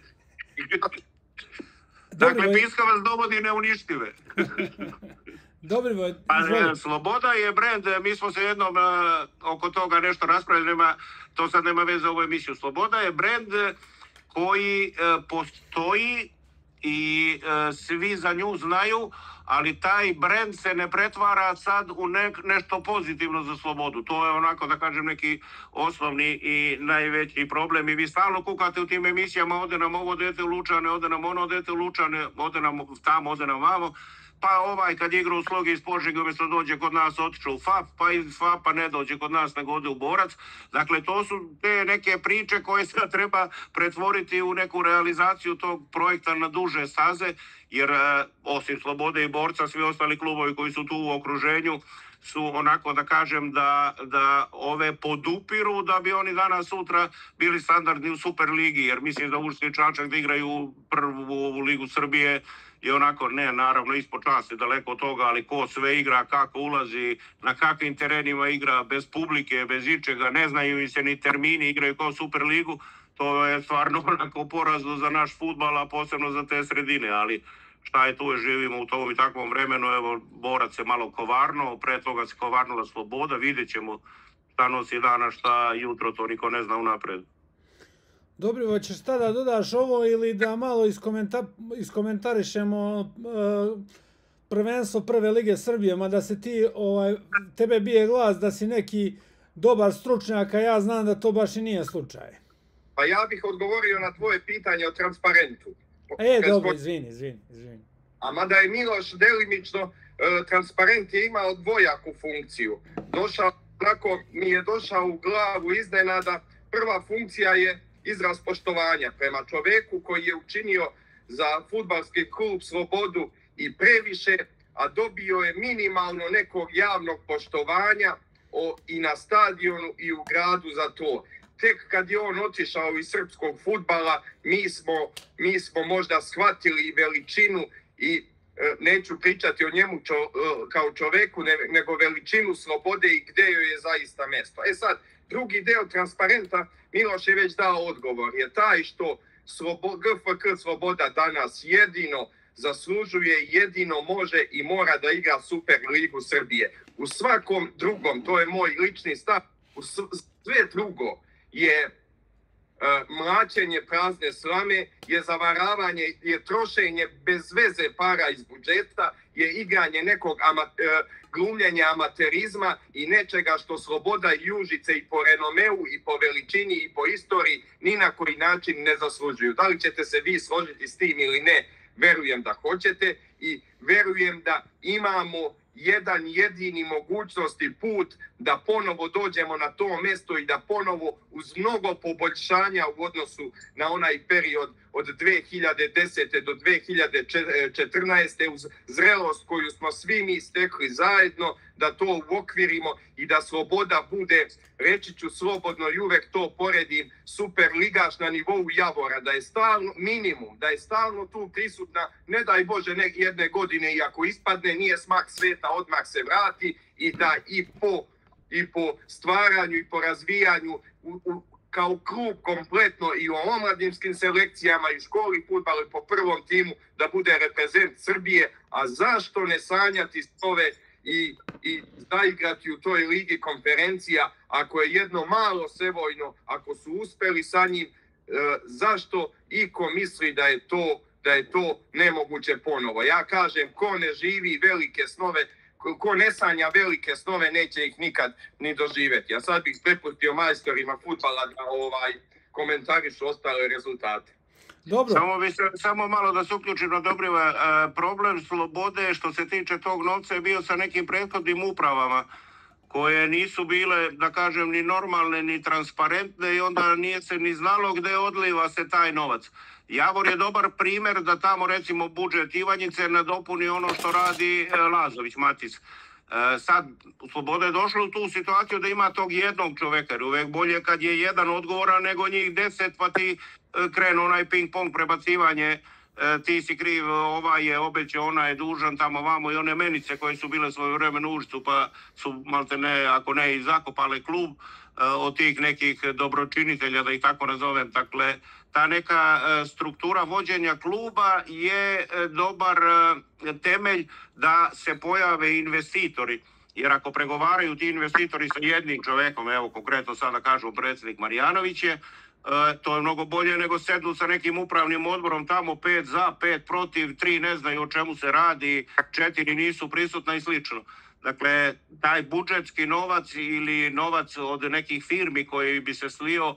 Dakle, Piskavac dovodi neuništive. Dobrivoj, Sloboda je brend, mi smo se jednom oko toga nešto raspravili, to sad nema veze ovu emisiju. Sloboda je brend koji postoji i svi za nju znaju, ali taj brend se ne pretvara sad u nešto pozitivno za Slobodu. To je onako, da kažem, neki osnovni i najveći problem. I vi stalno kukate u tim emisijama, ode nam ovo dete u Lučane, ode nam ono dete u Lučane, ode nam tamo, ode nam vamo. Pa kad igra u Slogi iz Požege, umjesto dođe kod nas, otiče u FAP, pa iz FAP-a ne dođe kod nas, nego ode u Borac. Dakle, to su te neke priče koje se treba pretvoriti u neku realizaciju tog projekta na duže staze, jer osim Slobode i Borca, svi ostali klubovi koji su tu u okruženju su onako, da kažem, da ove podupiru da bi oni danas sutra bili standardni u Superligi, jer mislim da Užice i Čačak da igraju prvu ligu Srbije i onako, ne, naravno, ispod časti, daleko od toga, ali ko sve igra, kako ulazi, na kakvim terenima igra, bez publike, bez ičega, ne znaju im se ni termini, igraju kao Superligu, to je stvarno onako porazno za naš fudbal, a posebno za te sredine, ali šta je tu, živimo u tom i takvom vremenu, evo, Borac se malo kovarno, pre toga se kovarnula Sloboda, vidjet ćemo šta nosi dana, šta jutro, to niko ne zna unapred. Dobrivo, ćeš šta da dodaš ovo ili da malo iskomentarišemo prvenstvo Prve lige Srbije, mada se tebe bije glas da si neki dobar stručnjak, a ja znam da to baš i nije slučaj. Pa ja bih odgovorio na tvoje pitanje o transparentu. Dobro, izvini. A mada je Miloš delimično, transparent je imao dvojaku funkciju. Mi je došao u glavu iznenada, prva funkcija je izraz poštovanja prema čoveku koji je učinio za fudbalski klub Slobodu i previše, a dobio je minimalno nekog javnog poštovanja i na stadionu i u gradu za to. Tek kad je on otišao iz srpskog fudbala, mi smo možda shvatili veličinu i neću pričati o njemu kao čoveku, nego veličinu Slobode i gde joj je zaista mesto. Sad, drugi deo transparenta, Miloš je već dao odgovor, je taj što GFK Sloboda danas jedino zaslužuje, jedino može i mora da igra Superligu Srbije. U svakom drugom, to je moj lični stav, sve drugo je mlaćenje prazne slame, je zavaravanje, je trošenje bez veze para iz budžeta, je igranje nekog glumljenja amaterizma i nečega što Sloboda i Užice i po renomeu i po veličini i po istoriji ni na koji način ne zaslužuju. Da li ćete se vi složiti s tim ili ne, verujem da hoćete i verujem da imamo jedan jedini mogućnost i put da ponovo dođemo na to mesto i da ponovo uz mnogo poboljšanja u odnosu na onaj period od 2010. do 2014. uz zrelost koju smo svi mi stekli zajedno, da to uokvirimo i da sloboda bude, reći ću slobodno i uvek to poredim, super ligaš na nivou Javora, da je stalno minimum, da je stalno tu prisutna, ne daj Bože jedne godine i ako ispadne nije smak sveta, odmah se vrati i da i po stvaranju i po razvijanju kao klub kompletno i u omladinskim selekcijama i školi fudbalu i po prvom timu da bude reprezent Srbije, a zašto ne sanjati snove i zaigrati u toj ligi konferencija ako je jedno malo Sevojno, ako su uspeli sa njim, zašto iko misli da je to nemoguće ponovo? Ja kažem, ko ne živi velike snove, ko ne sanja velike snove, neće ih nikad ni doživjeti. A sad bih prepustio majstorima fudbala da komentarišu ostale rezultate. Dobro. Samo malo da se uključim na Dobriva. Problem Slobode što se tiče tog novca je bio sa nekim prethodnim upravama koje nisu bile, da kažem, ni normalne, ni transparentne i onda nije se ni znalo gde odliva se taj novac. Javor je dobar primjer da tamo recimo budžet Ivanjice nadopuni ono što radi Lazović Matis. Sad, Sloboda je došla u tu situaciju da ima tog jednog čoveka, jer uvek bolje kad je jedan odgovoran nego njih 10, pa ti krenu onaj ping-pong prebacivanje, ti si kriv, ovaj je obećao, ona je dužan, tamo vamo i one menice koje su bile svoje vremenu u Užicu, pa su malte ne, ako ne i zakopale klub od tih nekih dobročinitelja, da ih tako nazovem. Dakle, ta neka struktura vođenja kluba je dobar temelj da se pojave investitori. Jer ako pregovaraju ti investitori sa jednim čovekom, evo konkretno sada kažu predsjednik Marjanović je, to je mnogo bolje nego sednu sa nekim upravnim odborom tamo 5 za, 5 protiv, 3 ne znaju o čemu se radi, 4 nisu prisutna i slično. Dakle, taj budžetski novac ili novac od nekih firmi koji bi se slio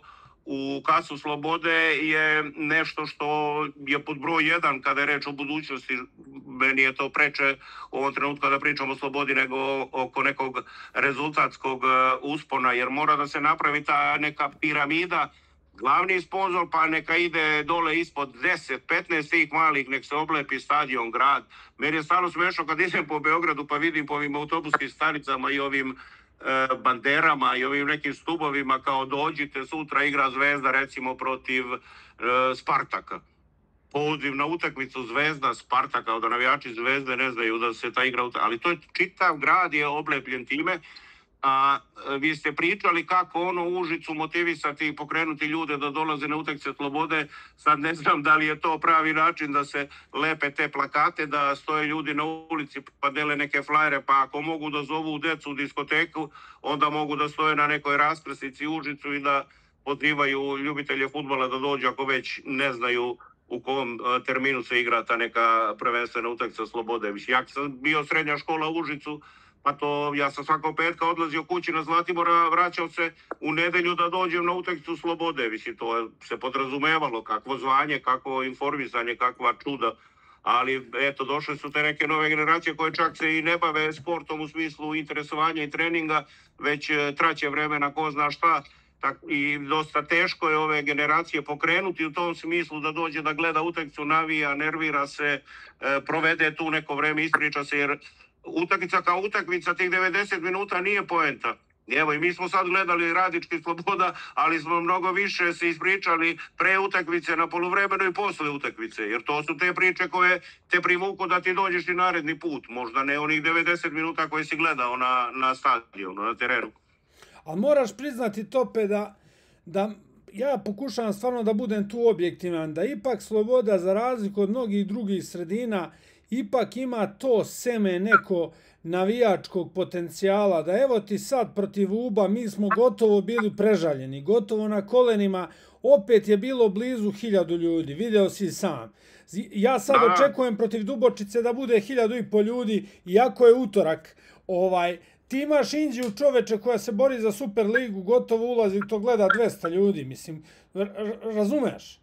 u kasu Slobode je nešto što je pod broj 1 kada je reč o budućnosti. Meni je to preče u ovom trenutku da pričamo o Slobodi nego oko nekog rezultatskog uspona, jer mora da se napravi ta neka piramida, glavni sponzor, pa neka ide dole ispod 10, 15 tih malih, nek se oblepi stadion, grad. Meni je stvarno smešno kad idem po Beogradu pa vidim po ovim autobuskim stanicama i ovim banderama i ovim nekim stubovima kao dođite sutra igra Zvezda recimo protiv Spartaka. Poziv na utakmicu Zvezda Spartaka, kao da navijači Zvezde ne znaju da se ta igra, ali to je čitav grad je oblepljen time. A vi ste pričali kako ono u Užicu motivisati i pokrenuti ljude da dolaze na utakmice Slobode. Sad ne znam da li je to pravi način da se lepe te plakate, da stoje ljudi na ulici pa dele neke flajere, pa ako mogu da zovu decu u diskoteku, onda mogu da stoje na nekoj raskrsnici u Užicu i da pozivaju ljubitelje fudbala da dođu ako već ne znaju u kom terminu se igra ta neka prvenstvena utakmica Slobode. Ja sam bio srednja škola u Užicu, pa to ja sam svakog petka odlazio kući na Zlatibora, vraćao se u nedelju da dođem na utakmicu Slobode. Mislim, to se podrazumevalo, kakvo zvanje, kakvo informisanje, kakva čuda. Ali eto, došle su te neke nove generacije koje čak se i ne bave sportom u smislu interesovanja i treninga, već traće vremena ko zna šta. I dosta teško je ove generacije pokrenuti u tom smislu da dođe da gleda utakmicu, navija, nervira se, provede tu neko vreme, ispriča se, jer utakmica kao utakmica, tih 90 minuta nije poenta. Evo i mi smo sad gledali Radnički Sloboda, ali smo mnogo više se ispričali pre utakmice, na poluvremenu i posle utakmice, jer to su te priče koje te privuku da ti dođeš i naredni put, možda ne onih 90 minuta koje si gledao na stadionu, na terenu. A moraš priznati, Tope, da ja pokušavam stvarno da budem tu objektivan, da ipak Sloboda, za razliku od mnogih drugih sredina, ipak ima to seme neko navijačkog potencijala, da evo ti sad protiv Uba mi smo gotovo bili prežaljeni, gotovo na kolenima, opet je bilo blizu 1000 ljudi, video si sam. Ja sad očekujem protiv Dubočice da bude 1500 ljudi, iako je utorak. Ti imaš Inđiju, čoveče, koja se bori za Superligu, gotovo ulazi, to gleda 200 ljudi, mislim, razumeš?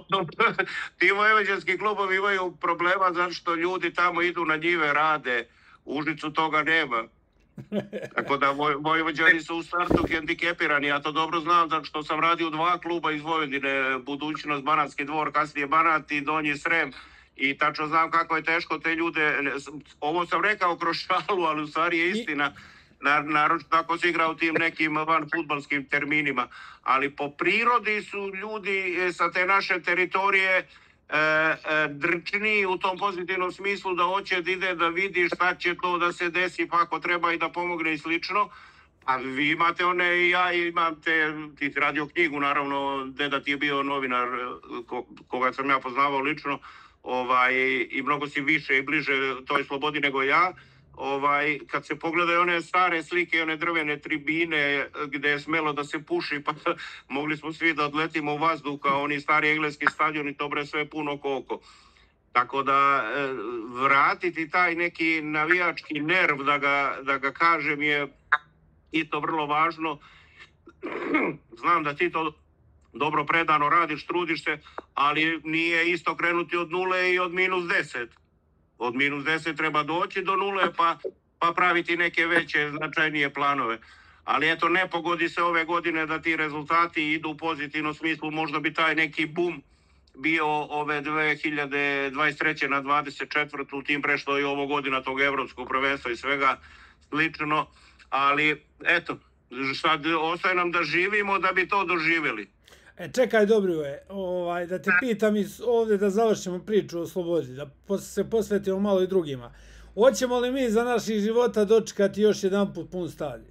Ti vojvođanski klubovi imaju problema zato što ljudi tamo idu na njive, rade, u Užicu toga nema. Tako da Vojvođani su u startu hendikepirani. Ja to dobro znam, zato što sam radio 2 kluba iz Vojvodine, Budućnost, Banatski dvor, kasnije Banat i Donji Srem. I tačno znam kako je teško te ljude, ovo sam rekao kroz šalu, ali u stvari je istina, naročito ako se igra u tim nekim van fudbalskim terminima. Ali po prirodi su ljudi sa te naše teritorije drčni u tom pozitivnom smislu da hoće da ide da vidi šta će to da se desi, pa ako treba i da pomogne i slično. A vi imate one i ja imam ti radio knjigu, naravno, deda ti je bio novinar koga sam ja poznavao lično, i mnogo si više i bliže toj slobodi nego ja. Kad se pogledaju one stare slike, one drvene tribine gde je smelo da se puši, pa mogli smo svi da odletimo u vazduh kao oni stari engleski stadioni, to bre sve puno koliko. Tako da vratiti taj neki navijački nerv, da ga kažem, je isto vrlo važno. Znam da ti to dobro predano radiš, trudiš se, ali nije isto krenuti od 0 i od -10. Od -10 treba doći do 0 pa praviti neke veće, značajnije planove. Ali eto, ne pogodi se ove godine da ti rezultati idu u pozitivnom smislu. Možda bi taj neki bum bio ove 2023. na 24. tim prešlo i ovo godina tog evropskog prvenstva i svega slično. Ali eto, sad ostaje nam da živimo da bi to doživjeli. Čekaj, Dobrivoje, da te pitam ovdje da završimo priču o slobodi, da se posvetimo malo i drugima. Hoćemo li mi za naših života dočekati još jedan put pun stadion?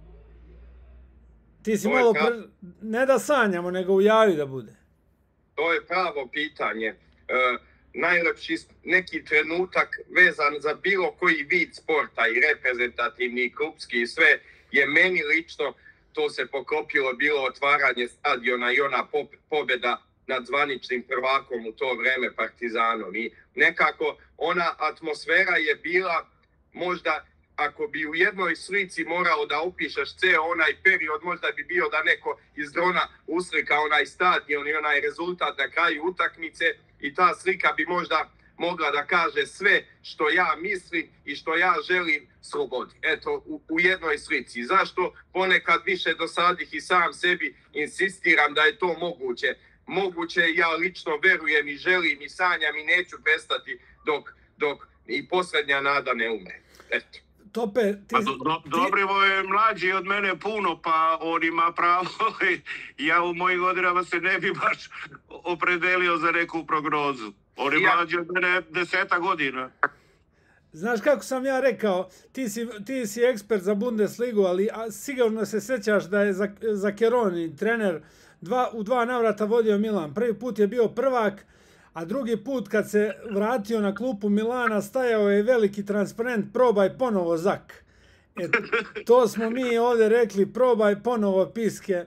Ti si malo, ne da sanjamo, nego u javi da bude. To je pravo pitanje. Najlepši neki trenutak vezan za bilo koji vid sporta, i reprezentativni, i klubski, i sve, je meni lično to se poklopilo, bilo otvaranje stadiona i ona pobjeda nad zvaničnim prvakom u to vreme Partizanom. I nekako ona atmosfera je bila, možda ako bi u jednoj slici morao da opišeš ceo onaj period, možda bi bio da neko iz drona uslika onaj stadion i onaj rezultat na kraju utakmice, i ta slika bi možda mogla da kaže sve što ja mislim i što ja želim slobodi. Eto, u jednoj slici. Zašto ponekad više dosadih i sam sebi insistiram da je to moguće. Moguće, ja lično verujem i želim i sanjam i neću prestati dok i posljednja nada ne umre. Eto. Tope, Dobrivo je mlađi od mene puno, pa on ima pravo. Ja u mojim godinama se ne bi baš opredelio za neku prognozu. On je mlađi od mene 10 godina. Znaš kako sam ja rekao, ti si ekspert za Bundesligu, ali sigurno se sjećaš da je Zaccheroni, trener, u 2 navrata vodio Milan. Prvi put je bio prvak, a drugi put kad se vratio na klupu Milana stajao je veliki transparent probaj ponovo Zak. To smo mi ovdje rekli, probaj ponovo Piske.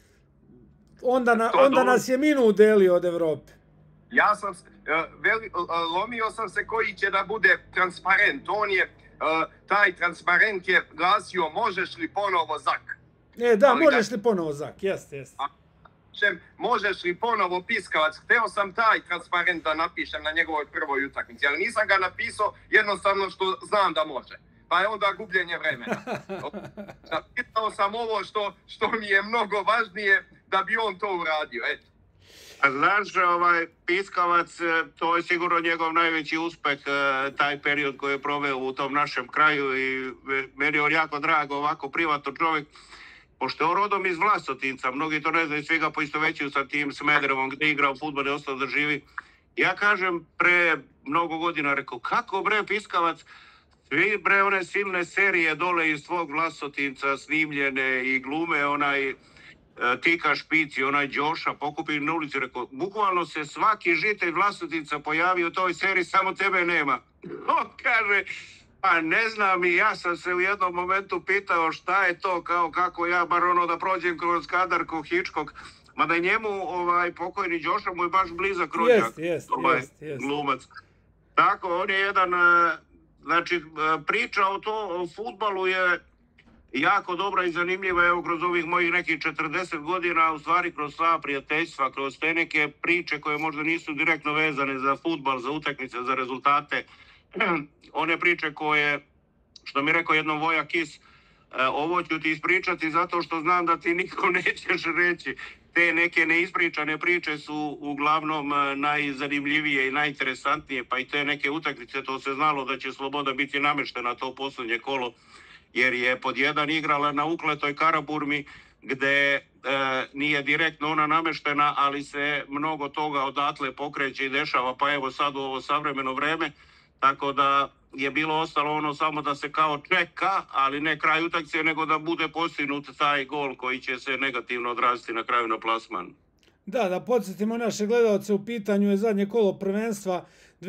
Onda nas je minut delio od Evrope. Ja sam lomio sam se koji će da bude transparent. Taj transparent je glasio možeš li ponovo Zak. Možeš li ponovo Zak, jeste. Možeš li ponovo Piskavac. Hteo sam taj transparent da napišem na njegovoj prvoj utakmici, ali nisam ga napisao jednostavno što znam da može. Pa je onda gubljenje vremena. Napisao sam ovo što mi je mnogo važnije da bi on to uradio. Eto. A znaš, Piskavac, to je sigurno njegov najveći uspeh, taj period koji je proveo u tom našem kraju, i meni je on jako drag, ovako privatno čovjek, pošto je on rodom iz Vlasotinca, mnogi to ne znaju, svi ga poistovećuju sa tim Smederevom gdje je igrao fudbal i ostao da živi. Ja kažem, pre mnogo godina, rekao, kako bre Piskavac, svi bre one silne serije dole iz tvog Vlasotinca snimljene i glume, onaj Tika Špici, onaj Đoša, pokupili na ulici, rekao, bukvalno se svaki žitelj Vlasotinca pojavio u toj seriji, samo tebe nema. On kaže, pa ne znam, i ja sam se u jednom momentu pitao šta je to, kako ja bar da prođem kroz kadar ko Hitchcock, mada je njemu pokojni Đoša mu je baš blizak rođak, glumac. Tako, on je jedan, znači, priča o fudbalu je jako dobra i zanimljiva, evo kroz ovih mojih nekih 40 godina, u stvari kroz sva prijateljstva, kroz te neke priče koje možda nisu direktno vezane za fudbal, za utakmice, za rezultate, one priče koje što mi rekao jednom Voja Kis, ovo ću ti ispričati zato što znam da ti niko nećeš reći. Te neke neispričane priče su uglavnom najzanimljivije i najinteresantnije, pa i te neke utakmice, to se znalo da će Sloboda biti nameštena to posljednje kolo, jer je pod jedan igrala na ukletoj Karaburmi, gde nije direktno ona nameštena, ali se mnogo toga odatle pokreće i dešava, pa evo sad u ovo savremeno vreme, tako da je bilo ostalo ono samo da se kao čeka, ali ne kraj utakmice, nego da bude postignut taj gol koji će se negativno odraziti na kraju na plasman. Da podsjetimo naše gledalce, u pitanju je zadnje kolo prvenstva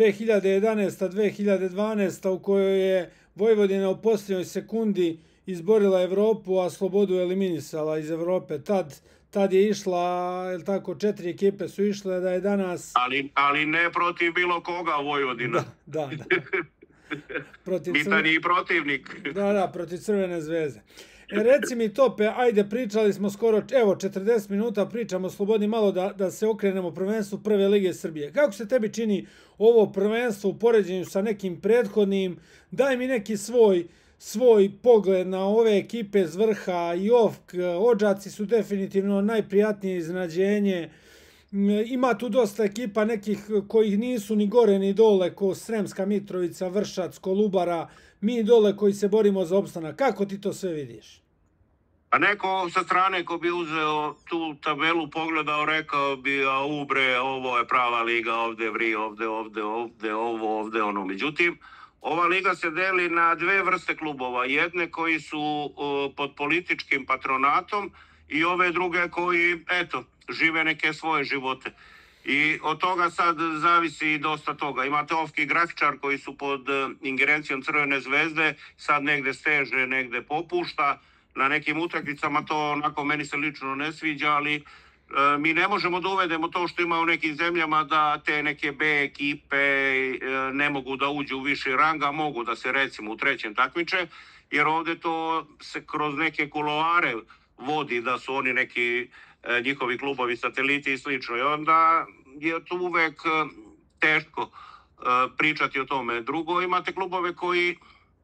2011-2012 u kojoj je Vojvodina u posljednjoj sekundi izborila Evropu, a Slobodu eliminisala iz Evrope. Tad je išla, je tako, 4 ekipe su išle, da je danas... Ali ne protiv bilo koga Vojvodina. Da. Bitan je i protivnik. Da, protiv Crvene zvezde. Reci mi, Tope, ajde, pričali smo skoro, evo, 40 minuta pričamo o Slobodi, malo da se okrenemo prvenstvu Prve lige Srbije. Kako se tebi čini ovo prvenstvo u poređenju sa nekim prethodnim? Daj mi neki svoj pogled na ove ekipe iz vrha. Jovk, Odžaci su definitivno najprijatnije iznenađenje. Ima tu dosta ekipa nekih kojih nisu ni gore ni dole, ko Sremska Mitrovica, Vršac, Kolubara, mi dole koji se borimo za opstanak. Kako ti to sve vidiš? A neko sa strane ko bi uzeo tu tabelu, pogledao, rekao bi, a ubre, ovo je prava liga, ovde vri, ovde, ovo, ovde ono. Međutim, ova liga se deli na dve vrste klubova. Jedne koji su pod političkim patronatom i ove druge koji, žive neke svoje živote. I od toga sad zavisi dosta toga. Imate Ovki Grafičar koji su pod ingerencijom Crvene zvezde, sad negde steže, negde popušta. Na nekim utakmicama to onako meni se lično ne sviđa, ali mi ne možemo da uvedemo to što ima u nekim zemljama da te neke B ekipe ne mogu da uđu u viši rang, a mogu da se recimo u trećem takmiče, jer ovde to se kroz neke kuloare vodi da su oni neki njihovi klubovi, sateliti i slično. I onda je to uvek teško pričati o tome. Drugo, imate klubove koji,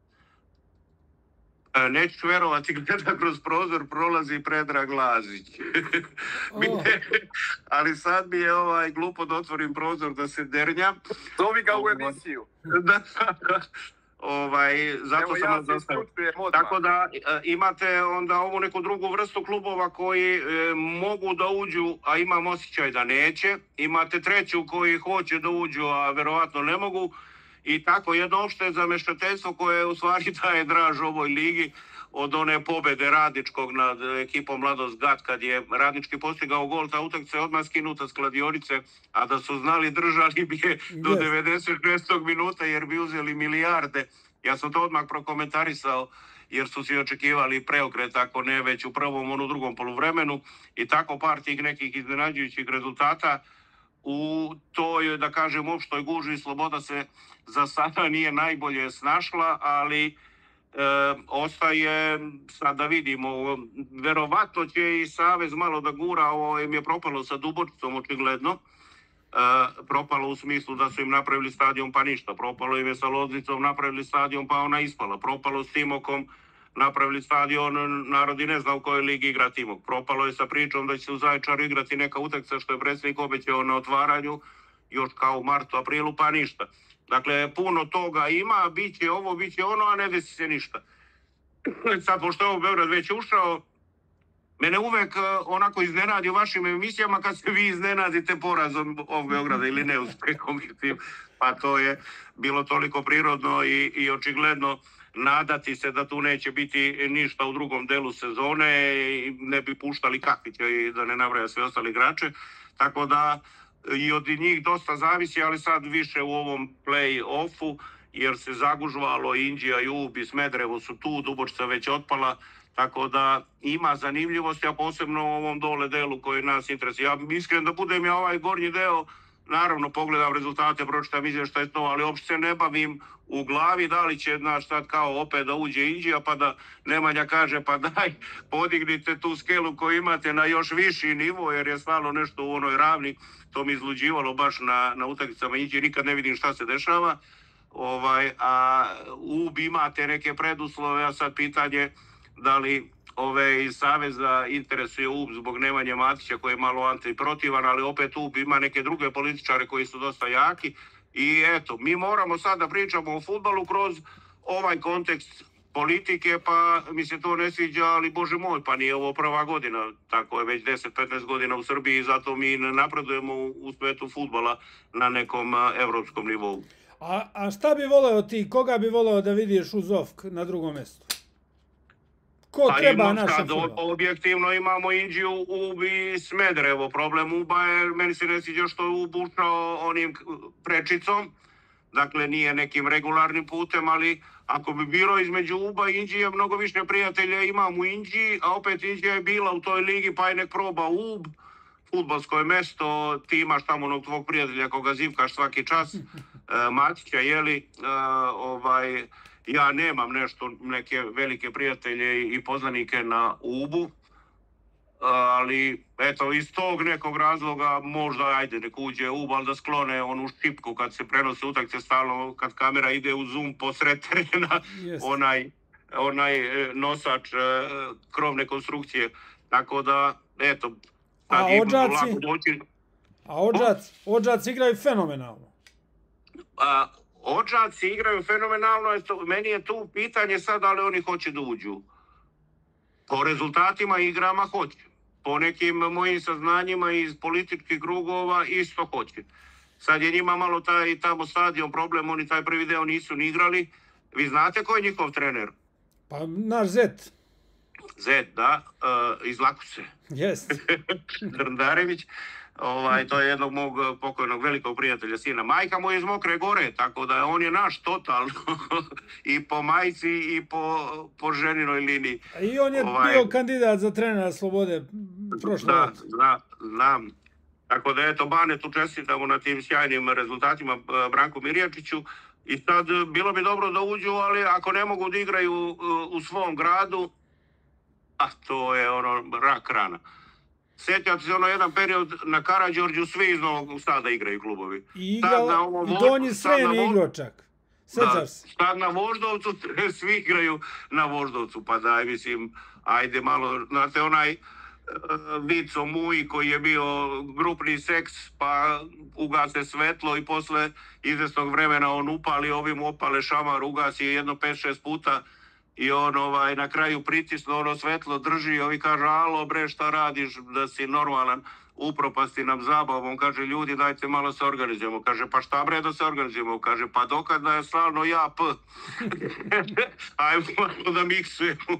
neću verovati, gleda kroz prozor prolazi Predrag Lazić. Ali sad mi je glupo da otvorim prozor da se dernjam. Zovi ga u emisiju. Zato sam vas zastavio. Tako da imate onda ovu neku drugu vrstu klubova koji mogu da uđu, a imam osjećaj da neće. Imate treću koji hoće da uđu, a verovatno ne mogu. I tako jedno opšte zamešateljstvo koje u stvari daje draž ovoj ligi od one pobede Radničkog nad ekipom Mladost Gat, kad je Radnički postigao gol, ta utakmica je odmah skinuta s kladionice, a da su znali, držali bi je do 96. minuta jer bi uzeli milijarde. Ja sam to odmah prokomentarisao jer su si očekivali preokret, ako ne već u prvom, u drugom poluvremenu, i tako par tih nekih iznenađujućih rezultata. U toj, da kažem, opštoj guži Sloboda se za sada nije najbolje snašla, ali ostaje, sad da vidimo, verovatno će i Savez malo da gura, ovo im je propalo sa Dubočicom očigledno, propalo u smislu da su im napravili stadion pa ništa, propalo im je sa Loznicom, napravili stadion pa ona ispala, propalo s Timokom, napravili stadion, narod i ne zna u kojoj ligi igra Timok. Propalo je sa pričom da će se u Zaječaru igrati neka utakmica što je predsjednik obećao na otvaranju, još kao u martu, aprilu, pa ništa. Dakle, puno toga ima, bit će ovo, bit će ono, a ne desi se ništa. Sad, pošto je ovo Beograd već ušao, mene uvek onako iznenadi u vašim emisijama kad se vi iznenadite porazom ovog Beograda ili neuspehom. Pa to je bilo toliko prirodno i očigledno nadati se da tu neće biti ništa u drugom delu sezone i ne bi puštali Kakića i da ne nabraja sve ostali igrače. Tako da i od njih dosta zavisi, ali sad više u ovom play-offu, jer se zagužvalo, Inđija, Jub i Smederevo su tu, Dubočica već otpala, tako da ima zanimljivosti, a posebno u ovom dole delu koji nas interesuje. Ja iskren da budem, ja ovaj gornji deo, naravno pogledam rezultate, pročitam izvještaj to, ali uopšte se ne bavim u glavi da li će sad kao opet da uđe Inđija, pa da Nemanja kaže pa daj podignite tu skelu koju imate na još viši nivo, jer je stvarno nešto u onoj ravni, to mi izluđivalo baš na utakmicama Inđije, nikad ne vidim šta se dešava. a UB imate neke preduslove, a sad pitanje da li ove iz Saveza interesuje UB zbog Nemanje Matića koji je malo antiprotivan, ali opet UB ima neke druge političare koji su dosta jaki i eto, mi moramo sad da pričamo o fudbalu kroz ovaj kontekst politike, pa mi se to ne sviđa, ali bože moj, pa nije ovo prva godina, tako je već 10-15 godina u Srbiji i zato mi napredujemo u svetu fudbala na nekom evropskom nivou. A šta bi voleo ti, koga bi voleo da vidiš uz OFK na drugom mjestu? Ko treba našem fudbalu? Objektivno imamo Inđiju, UB i Smederevo. Problem UBA je, meni se ne sviđa što je UB ušao onim prečicom, dakle nije nekim regularnim putem, ali ako bi bilo između UBA i Inđije, mnogo više prijatelja imam u Inđiji, a opet Inđija je bila u toj ligi, pa je nek proba UB, fudbalsko je mesto, ti imaš tamo onog tvog prijatelja koga zivkaš svaki čas, Matića, jeli, ja nemam neke velike prijatelje i poznanike na UB-u, ali eto iz tog nekog razloga možda ajde nek uđe UB, ali da sklone onu šipku kad se prenose utakmice stalno, kad kamera ide u zoom posred terena, onaj nosač krovne konstrukcije, tako da eto a Odžaci igraju fenomenalno. Odžaci igraju fenomenalno, meni je tu pitanje sad da li oni hoće da uđu. Po rezultatima igrama hoće. Po nekim mojim saznanjima iz političkih krugova isto hoće. Sad je njima malo taj tamo stadion problem, oni taj prvi deo nisu ni igrali. Vi znate ko je njihov trener? Pa naš Zet. Zet, da, iz Lakuse. Jest. Drndarević. To je jednog mog pokojnog velikog prijatelja sina. Majka mu je iz Mokre Gore, tako da on je naš totalno i po majci i po ženinoj liniji. I on je bio kandidat za trenera Slobode prošle godine. Znam. Tako da eto, Banetu čestitamo na tim sjajnim rezultatima, Branku Mirjačiću. I sad bilo bi dobro da uđu, ali ako ne mogu da igraju u svom gradu, a to je rak rana. Sjećate se jedan period na Karađorđu, svi iz Novog Sada igraju klubovi. I Donji Srem je igrao čak. Sjećaš se? Sad na Voždovcu, svi igraju na Voždovcu, pa daj, mislim, ajde malo, znate, onaj Vico Muj koji je bio grupni seks, pa ugase svetlo i posle izvesnog vremena on upali, ovim opale šamar, ugasi jedno 5-6 puta, i on na kraju pritisno ono svetlo drži i ovi kaže alo bre šta radiš da si normalan, upropasti nam zabavu. On kaže ljudi dajte malo se organizujemo. Kaže pa šta bre da se organizujemo? Kaže pa dokad da je slavno ja p. Ajmo malo da miksujemo.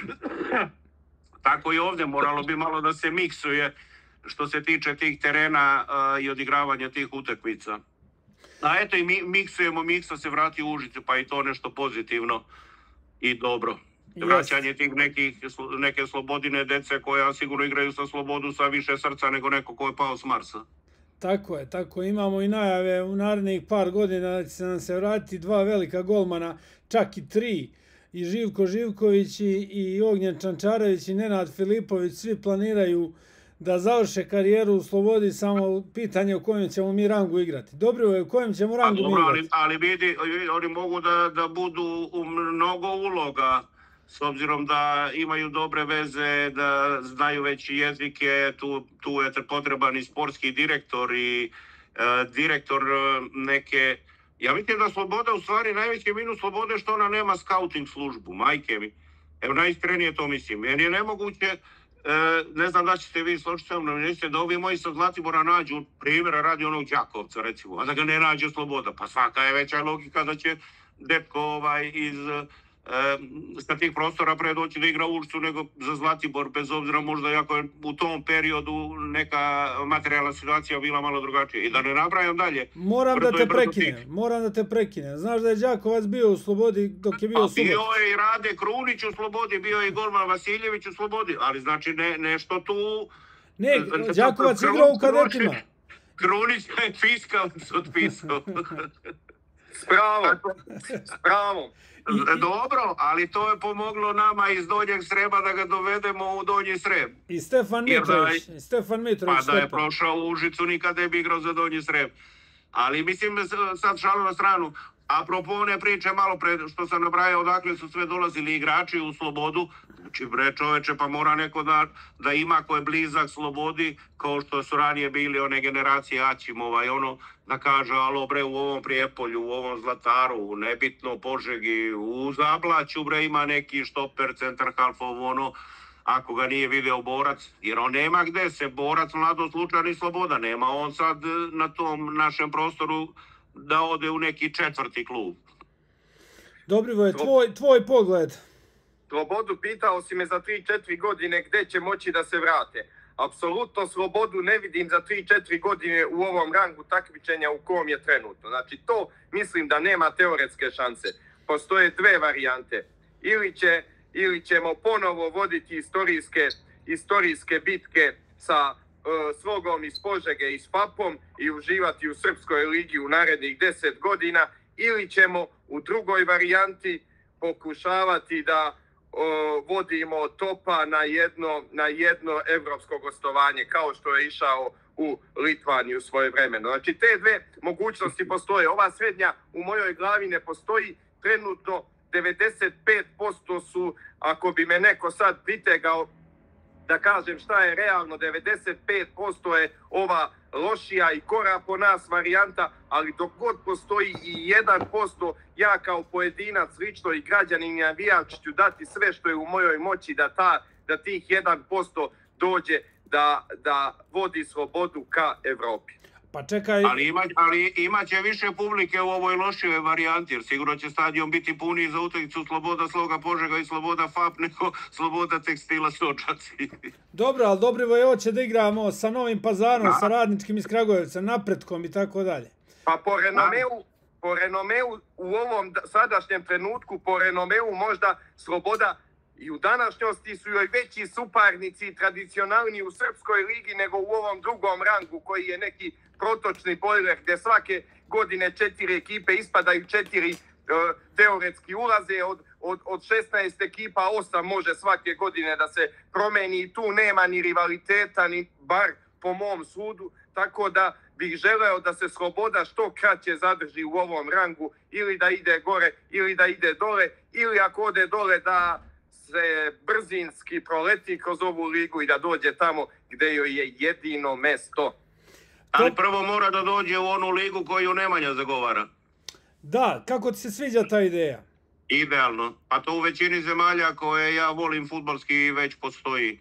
Tako i ovdje moralo bi malo da se miksuje što se tiče tih terena i odigravanja tih utakmica. A eto i miksujemo, miksa se vrati u Užice pa i to nešto pozitivno i dobro. Vraćanje tih neke Slobodine dece koja sigurno igraju sa Slobodu sa više srca nego neko ko je pao s Marsa. Tako je, tako imamo i najave u narednih par godina da će nam se vratiti dva velika golmana, čak i tri, i Živko Živković i Ognjen Čančarević i Nenad Filipović, svi planiraju da završe karijeru u Slobodi, samo pitanje u kojem ćemo mi rangu igrati. Dobro je, u kojem ćemo rangu mi igrati. Ali vidi, oni mogu da budu u mnogo uloga, s obzirom da imaju dobre veze, da znaju već jezike, tu je potreban i sportski direktor i direktor neke... Ja mislim da Sloboda, u stvari, najveći minus Slobode što ona nema scouting službu, majke mi. Evo, najiskrenije to mislim. Jer je nemoguće, ne znam da ćete vi složiti sa mnom, da ovi moji sa Zlatibora nađu, primjera radi onog Đakovca, recimo, a da ga ne nađe Sloboda. Pa svaka je veća logika da će dečko sa tih prostora predoći da igra Užicu nego za Zlatibor, bez obzira možda jako je u tom periodu neka materijalna situacija bila malo drugačija. I da ne nabrajam dalje. Moram da te prekinem. Znaš da je Đakovac bio u Slobodi dok je bio u Subotici? Bio je i Rade Krunić u Slobodi, bio je i golman Vasiljević u Slobodi, ali znači nešto tu... Ne, Đakovac igrao u kadetima. Krunić je fiskalac otpisao. S pravom. Dobro, ali to je pomoglo nama iz Donjeg Srema da ga dovedemo u Donji Srem. I Stefan Mitrović. Pa da je prošao u Užicu, nikad ne bi igrao za Donji Srem. Ali mislim, sad šalu na stranu, Apropo one priče malo pre što sam nabrajao odakle su sve dolazili igrači u Slobodu, znači bre čoveče pa mora neko da ima ko je blizak Slobodi kao što su ranije bili one generacije Aćimova i ono da kaže alo bre u ovom Prijepolju, u ovom Zlataru, nebitno Požegi, u Zablaću bre ima neki štoper, centar halfov ono ako ga nije video Borac, jer on nema gde se Borac, Mladost, Lučan i Sloboda, nema on sad na tom našem prostoru da ode u neki četvrti klub. Dobrivoje, tvoj pogled. Slobodu pitao si me za 3-4 godine gde će moći da se vrate. Apsolutno Slobodu ne vidim za 3-4 godine u ovom rangu takmičenja u kom je trenutno. Znači to mislim da nema teoretske šanse. Postoje dve varijante. Ili ćemo ponovo voditi istorijske bitke sa Slogom iz Požege i s Papom i uživati u Srpskoj ligi u narednih 10 godina, ili ćemo u drugoj varijanti pokušavati da vodimo Topa na jedno evropsko gostovanje kao što je išao u Litvaniju svojevremeno. Znači te dve mogućnosti postoje. Ova srednja u mojoj glavi ne postoji. Trenutno 95% su, ako bi me neko sad pritegao da kažem šta je realno, 95% je ova lošija i gora po nas varijanta, ali dok god postoji i 1%, ja kao pojedinac, lično i građanin i navijač ću dati sve što je u mojoj moći da tih 1% dođe da vodi Slobodu ka Evropi. Pa čekaj... Ali imaće više publike u ovoj lošijoj varijanti, jer sigurno će stadion biti puniji za utakmicu Sloboda Sloga Požega i Sloboda FAP nego Sloboda Tekstila Sočaci. Dobro, ali Dobrivoje hoće da igramo sa Novim Pazarom, sa Radničkim iz Kragujevca, Napretkom i tako dalje. Pa po renomeu u ovom sadašnjem trenutku, po renomeu možda Sloboda i u današnjosti su joj veći suparnici i tradicionalni u Srpskoj ligi nego u ovom drugom rangu koji je neki protočni bojler gdje svake godine 4 ekipe ispadaju, 4 teoretski ulaze, od 16 ekipa 8 može svake godine da se promeni i tu nema ni rivaliteta, ni bar po mom sudu, tako da bih želeo da se Sloboda što kraće zadrži u ovom rangu, ili da ide gore ili da ide dole, ili ako ode dole da se brzinski proleti kroz ovu ligu i da dođe tamo gdje joj je jedino mesto. Ali prvo mora da dođe u onu ligu koju Nemanja zagovara. Da, kako ti se sviđa ta ideja? Idealno. A to u većini zemalja koje ja volim fudbalski već postoji.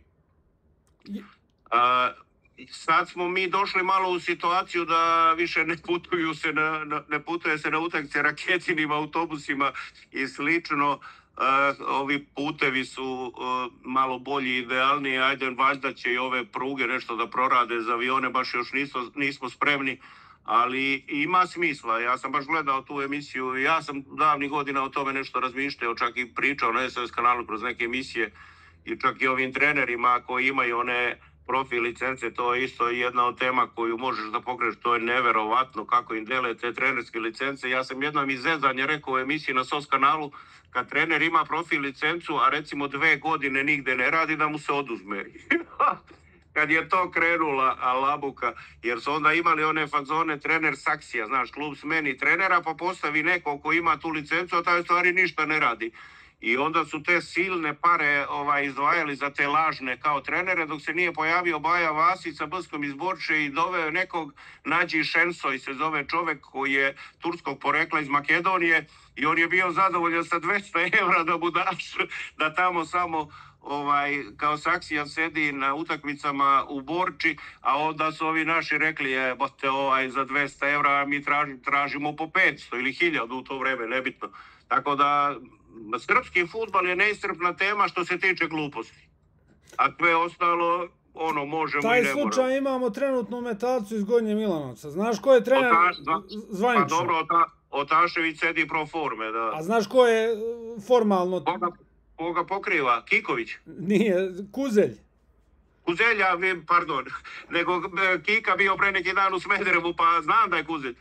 Sad smo mi došli malo u situaciju da više ne putuje se na utakmice raketinim autobusima i slično. Ovi putevi su malo bolji i idealniji, ajde valjda će i ove pruge nešto da prorade za avione, baš još nismo spremni, ali ima smisla. Ja sam baš gledao tu emisiju i ja sam davnih godina o tome nešto razmišljao, čak i pričao na SOS kanalu kroz neke emisije i čak i ovim trenerima koji imaju one profi licence, to je isto jedna od tema koju možeš da pokreneš, to je neverovatno kako im dele te trenerske licence. Ja sam jednom iz zezanja rekao u emisiji na SOS kanalu, kad trener ima profil licencu, a recimo 2 godine nigde ne radi, da mu se oduzme. Kad je to krenula labuka, jer su onda imali one fazone trener saksija, znaš, klub smeni trenera, pa postavi neko ko ima tu licencu, a taj stvari ništa ne radi. I onda su te silne pare izdvajali za te lažne kao trenere, dok se nije pojavio Baja Vasić sa Bskom iz Borče i doveo nekog Nađi Šensoj, se zove čovek koji je turskog porekla iz Makedonije, i on je bio zadovoljan sa 200 evra da mu daš, da tamo samo kao saksija sedi na utakmicama u Borči, a onda su ovi naši rekli, bote za 200 evra mi tražimo po 500 ili 1000 u to vreme, nebitno. Tako da srpski fudbal je neiscrpna tema što se tiče gluposti. A sve ostalo, možemo i ne moramo. Taj slučaj imamo trenutno u Metalcu iz Gornje Milanovca. Znaš ko je trener zvanično? Pa dobro, Otašević sedi pro forme, da. A znaš ko je formalno? Koga pokriva? Kiković? Nije, Kuzelj. Kuzelja, pardon, nego Kika bio pre neki dan u Smederevu, pa znam da je Kuzelj.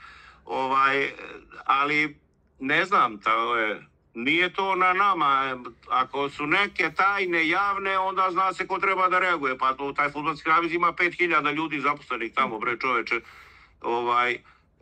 Ali ne znam, nije to na nama. Ako su neke tajne javne, onda zna se ko treba da reaguje. Pa taj fudbalski savez ima 5000 ljudi zaposlenih tamo, bre čoveče.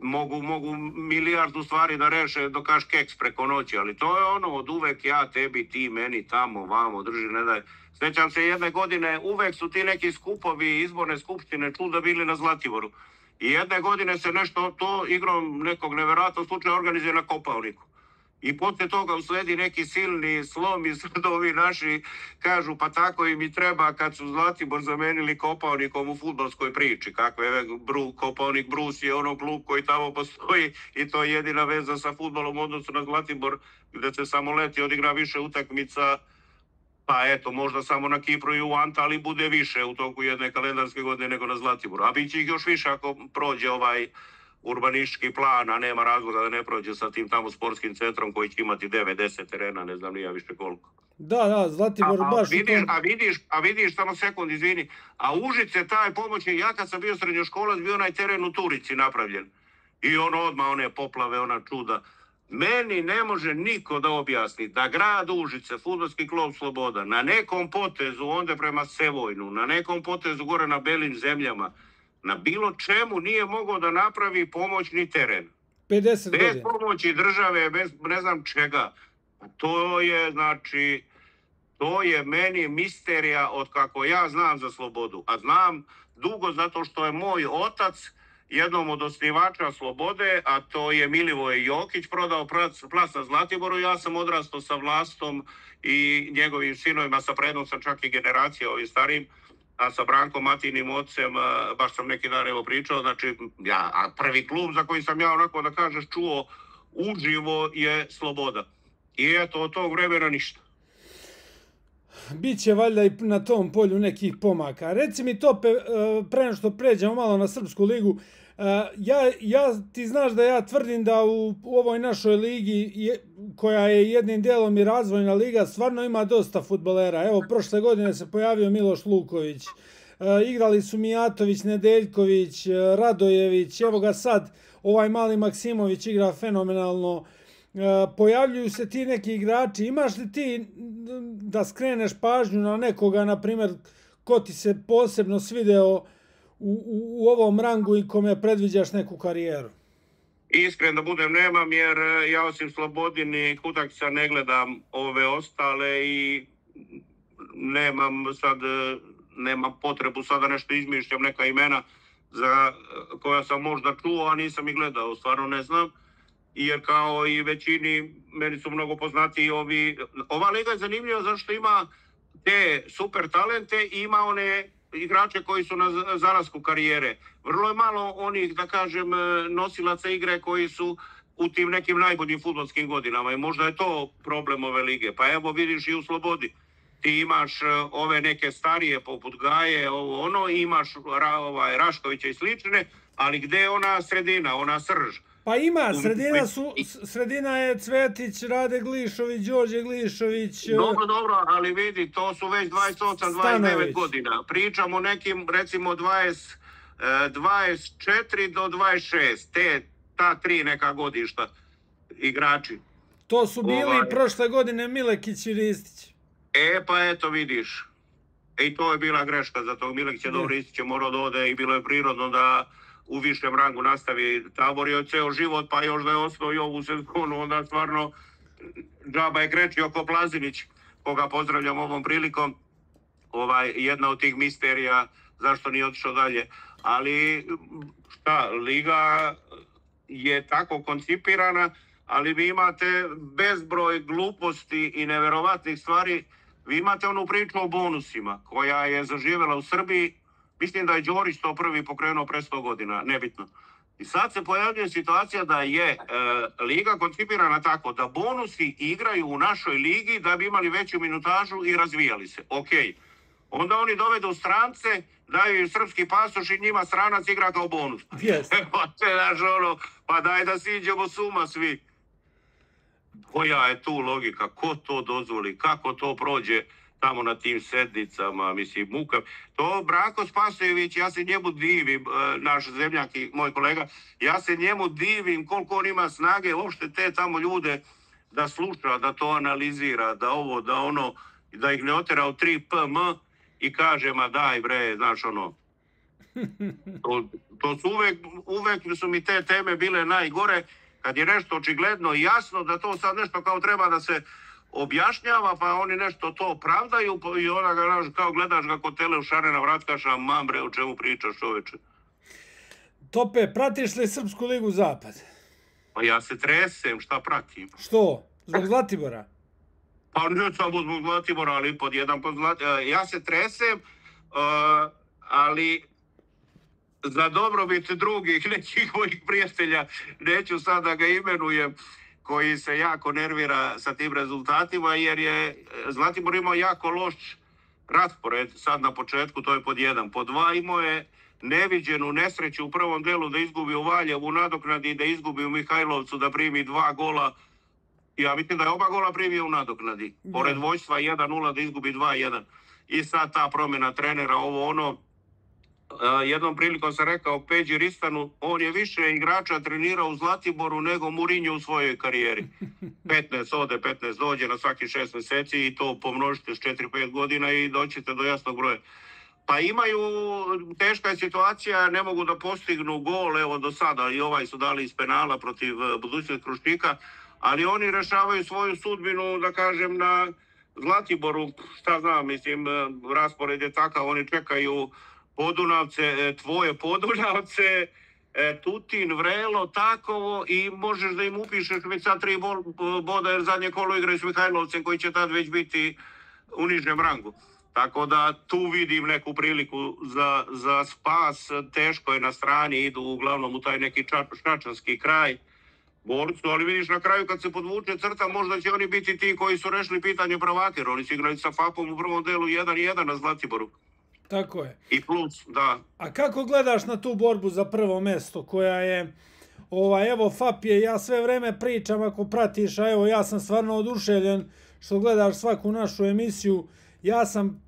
mogu milijardu stvari da reše dok kaš keks preko noći, ali to je ono od uvek ja tebi, ti meni, tamo, vamo, drži, ne daj. Sjećam se jedne godine, uvek su ti neki skupovi, izborne skupštine, čuda bili na Zlatiboru. I jedne godine se nešto to igrom nekog neverovatnog slučaja organizuje na Kopaoniku. I poslije toga usledi neki silni slom i sad ovi naši kažu pa tako im i treba kad su Zlatibor zamenili Kopaonikom u fudbalskoj priči. Kakve Kopaonik Brus je ono klub koji tamo postoji i to je jedina veza sa fudbalom u odnosu na Zlatibor gdje se samo leti odigra više utakmica. Pa eto, možda samo na Kipru i u Antali bude više u toku jedne kalendarske godine nego na Zlatiboru. A bit će ih još više ako prođe ovaj urbanistički plan, a nema razloga da ne prođe sa tim tamo sportskim centrom koji će imati 9-10 terena, ne znam nija više koliko. Da, Zlatibor baš... A vidiš, samo sekund, izvini, a Užice taj pomoćni, ja kad sam bio srednjoškolac, bio onaj teren u Turici napravljen. I odmah one poplave, ona čuda. Meni ne može niko da objasni da grad Užice, fudbalski klub Sloboda, na nekom potezu onda prema Sevojnu, na nekom potezu gore na Belim zemljama, na bilo čemu nije mogao da napravi pomoćni teren. 50 godina. Bez pomoći države, bez ne znam čega. To je, znači, to je meni misterija od kako ja znam za Slobodu. A znam dugo zato što je moj otac jednom od osnivača Slobode, a to je Milivoje Jokić, prodao plac na Zlatiboru. Ja sam odrastao sa Vlastom i njegovim sinovima, sa prednom sam čak i generacija ovim starijim, a sa Brankom Matinim ocem, baš sam neki dan evo pričao, znači, a prvi klub za koji sam ja onako da kažeš čuo uživo je Sloboda. I eto, od tog vremena ništa. Biće valjda i na tom polju nekih pomaka. Reci mi to, pre nego što pređemo malo na Srpsku ligu, ti znaš da ja tvrdim da u ovoj našoj ligi, koja je jednim dijelom i razvojna liga, stvarno ima dosta fudbalera. Evo, prošle godine se pojavio Miloš Luković, igrali su Mijatović, Nedeljković, Radojević, evo ga sad, ovaj mali Maksimović igra fenomenalno. Pojavljuju se ti neki igrači. Imaš li ti da skreneš pažnju na nekoga, na primjer, ko ti se posebno svideo u ovom rangu i kome predviđaš neku karijeru? Iskren da budem nemam, jer ja osim Slobodinih utakmica ne gledam ove ostale i nemam potrebu sada nešto izmišljam, neka imena za koja sam možda čuo, a nisam ih gledao, stvarno ne znam. Jer kao i većini, meni su mnogo poznati ova liga je zanimljiva zašto ima te super talente i ima one igrače koji su na zalasku karijere. Vrlo je malo onih, da kažem, nosilaca igre koji su u tim nekim najboljim fudbalskim godinama i možda je to problem ove lige. Pa evo vidiš i u Slobodi. Ti imaš ove neke starije poput Gaje, imaš Raškovića i slične, ali gde je ona sredina, ona srž? Pa ima, sredina je Cvetić, Rade Glišović, Đorđe Glišović. Dobro, ali vidi, to su već 28-29 godina. Pričamo o nekim, recimo, 24 do 26, ta tri neka godišta igrači. To su bili prošle godine Milekić i Ristić. Pa eto vidiš. I to je bila greška za tog Milekića, dobro Ristić je morao da ode i bilo je prirodno da u višem rangu nastavi. Taborio ceo život, pa još da je osvojio i ovu sezonu, onda stvarno džaba je krečio ko Plazinić, koga pozdravljam ovom prilikom. Jedna od tih misterija zašto nije otišao dalje. Ali liga je tako koncipirana, ali vi imate bezbroj gluposti i neverovatnih stvari. Vi imate onu priču o bonusima koja je zaživjela u Srbiji. Mislim da je Đorić to prvi pokrenuo pre 100 godina, nebitno. I sad se pojavljuje situacija da je liga koncipirana tako da bonusi igraju u našoj ligi da bi imali veću minutažu i razvijali se. Okej. Onda oni dovedu strance, daju im srpski pasoš i njima stranac igra kao bonus. Pa daj da siđemo s uma svi. Koja je tu logika? Ko to dozvoli? Kako to prođe tamo na tim sednicama? Mislim, muka. To Branko Spasojević, ja se njemu divim, naš zemljak i moj kolega, ja se njemu divim koliko on ima snage uopšte te tamo ljude da sluša, da to analizira, da ovo, da ono, da ih ne otera u 3 PM i kaže, ma daj bre, znaš ono. To su uvek su mi te teme bile najgore, kad je nešto očigledno i jasno da to sad nešto kao treba da se objašnjava, pa oni nešto to pravdaju i onda ga kao gledaš ga kod tele u šarena vratkaša, mambre, o čemu pričaš, čoveče. Tope, pratiš li Srpsku ligu Zapad? Pa ja se tresem, šta pratim? Što? Zbog Zlatibora? Pa ne samo zbog Zlatibora, ali pod jedan pod Zlatibora. Ja se tresem, ali za dobrobit drugih nekih mojih prijatelja, neću sad da ga imenujem, koji se jako nervira sa tim rezultatima, jer je Zlatibor imao jako loš raspored sad na početku, to je pod jedan. Pod dva, imao je neviđenu nesreću u prvom delu da izgubi u Valjevu u nadoknadi i da izgubi u Mihajlovcu, da primi 2 gola. Ja mislim da je oba gola primio u nadoknadi. Pored vođstva 1-0 da izgubi 2-1. I sad ta promjena trenera, ovo ono. Jednom prilikom sam rekao Peđi Ristanu, on je više igrača trenirao u Zlatiboru nego Mourinho u svojoj karijeri. 15 ode, 15 dođe na svaki 6 mjeseci i to pomnožite s 4-5 godina i doćete do jasnog broja. Pa imaju, teška je situacija, ne mogu da postignu gol, evo do sada, i ovaj su dali iz penala protiv Budućnosti Krušnika, ali oni rešavaju svoju sudbinu, da kažem, na Zlatiboru, šta znam, mislim, raspored je takav, oni čekaju Podunavce, tvoje Podunavce, Tutin, Vrelo, Takovo i možeš da im upišeš već sad 3 boda jer zadnje kolo igraju s Mihajlovcem koji će tad već biti u nižem rangu. Tako da tu vidim neku priliku za spas, teško je na strani, idu uglavnom u taj neki šačanski kraj borcu, ali vidiš na kraju kad se podvuče crta možda će oni biti ti koji su rešili pitanje prvaka, oni su igrali sa FAP-om u prvom delu 1-1 na Zlatiboru. Tako je. I plus, da. A kako gledaš na tu borbu za prvo mesto koja je, evo FAP je, ja sve vreme pričam ako pratiš, a evo ja sam stvarno oduševljen što gledaš svaku našu emisiju. Ja sam...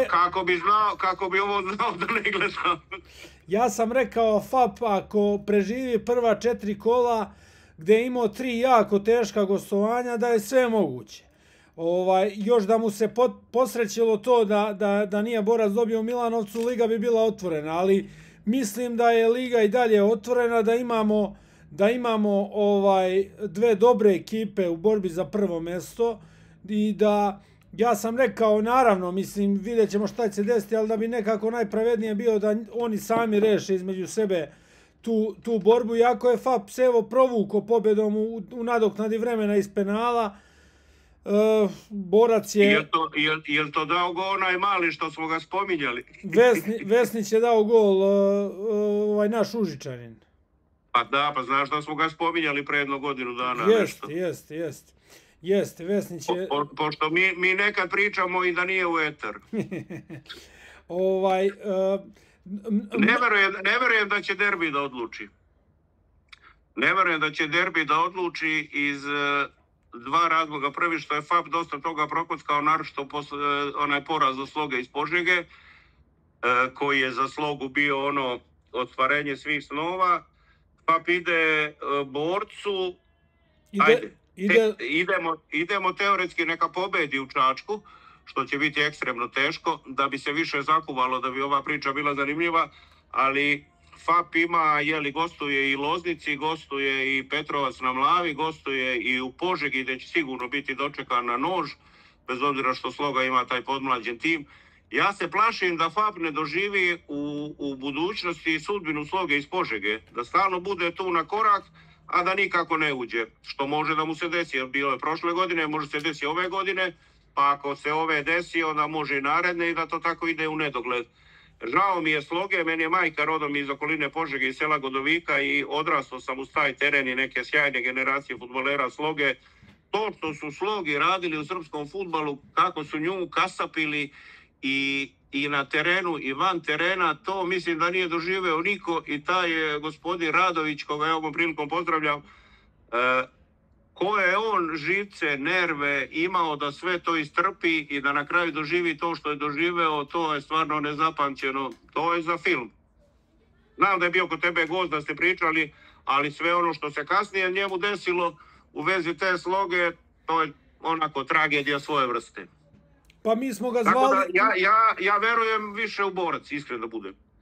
Kako bi ovo znao da ne gledam? Ja sam rekao FAP ako preživi prva 4 kola gde je imao 3 jako teška gostovanja da je sve moguće. Još da mu se posrećilo to da nije Borac dobio u Milanovcu, liga bi bila otvorena, ali mislim da je liga i dalje otvorena, da imamo 2 dobre ekipe u borbi za prvo mesto i da, ja sam rekao, naravno, mislim, vidjet ćemo šta će se desiti, ali da bi nekako najpravednije bio da oni sami reše između sebe tu borbu, iako je FAP se evo provuko pobjedom u nadoknadi vremena iz penala. Borac je... Jel to dao gol onaj mali što smo ga spominjali? Vesnić je dao gol, naš Užičanin. Pa da, pa znaš da smo ga spominjali pre 1 godinu dana. Jeste, Vesnić je... Pošto mi nekad pričamo i da nije u eter. Ne verujem da će derbi da odluči. Ne verujem da će derbi da odluči iz 2 razloga. Prvi što je FAP dosta toga prokockao, naročito posle onaj poraz za Sloge iz Požege, koji je za Slogu bio ono ostvarenje svih snova. FAP ide Borcu, idemo teoretski neka pobedi u Čačku, što će biti ekstremno teško, da bi se više zakuvalo, da bi ova priča bila zanimljiva, ali FAP ima, gostuje i Loznici, gostuje i Petrovac na Mlavi, gostuje i u Požegi, gde će sigurno biti dočekan na nož, bez obzira što Sloga ima taj podmlađen tim. Ja se plašim da FAP ne doživi u budućnosti sudbinu Sloge iz Požege, da stalno bude tu na korak, a da nikako ne uđe, što može da mu se desi, jer bilo je prošle godine, može se desi ove godine, pa ako se ove desi, onda može i naredne i da to tako ide u nedogled. Žao mi je Sloge, meni je majka rodom iz okoline Požege iz sela Godovika i odrastao sam uz taj teren i neke sjajne generacije fudbalera Sloge. To što su Slogi radili u srpskom fudbalu, kako su nju kasapili i na terenu i van terena, to mislim da nije doživeo niko i taj gospodin Radović, koga ja ovom prilikom pozdravljam, koje je on živce, nerve imao da sve to istrpi i da na kraju doživi to što je doživeo, to je stvarno nezapamćeno. To je za film. Znam da je bio kod tebe gost da ste pričali, ali sve ono što se kasnije njemu desilo u vezi te Sloge, to je onako tragedija svoje vrste. Pa mi smo ga zvali... Tako da ja verujem više u Borac, iskreno da budem.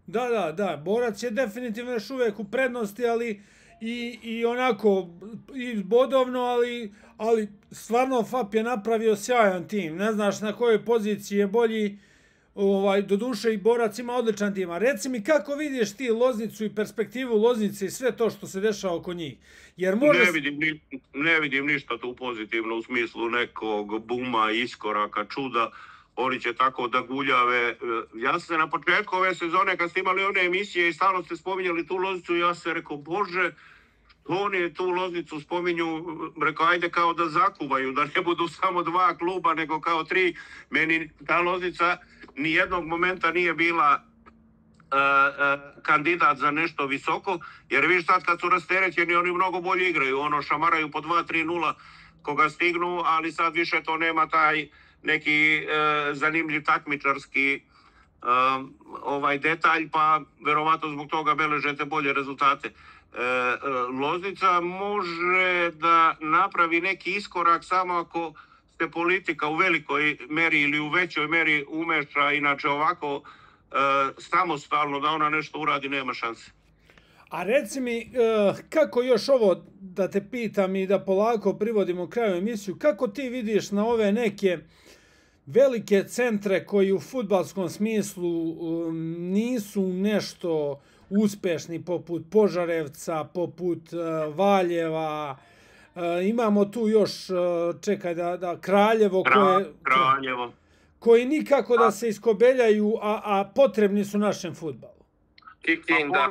Da. Borac je definitivno još uvijek u prednosti, ali i onako, i bodovno, ali stvarno FAP je napravio sjajan tim. Ne znaš na kojoj poziciji je bolji, doduše i Borac ima odličan tim. A reci mi kako vidiš ti Loznicu i perspektivu Loznice i sve to što se dešava oko njih? Jer ne vidim ništa tu pozitivno u smislu nekog buma, iskoraka, čuda. Oni će tako da guljave. Ja sam se na početku ove sezone, kad ste imali one emisije i stalno ste spominjali tu Loznicu, ja sam rekao, bože, što oni tu Loznicu spominju, rekao, ajde kao da zakuvaju, da ne budu samo 2 kluba, nego kao 3. Meni ta Loznica nijednog momenta nije bila kandidat za nešto visoko, jer viš sad kad su rasterećeni, oni mnogo bolje igraju, šamaraju po 2-3-0 koga stignu, ali sad više to nema taj neki zanimljiv takmičarski detalj, pa verovatno zbog toga beležete bolje rezultate. Loznica može da napravi neki iskorak samo ako se politika u velikoj meri ili u većoj meri umeša, inače ovako samostalno da ona nešto uradi nema šanse. A reci mi, kako još ovo da te pitam i da polako privodimo kraju emisiju, kako ti vidiš na ove neke velike centre koji u fudbalskom smislu nisu nešto uspešni, poput Požarevca, poput Valjeva, imamo tu još, čekaj da Kraljevo, koji nikako da se iskobeljaju, a potrebni su našem fudbalu. Kikinda.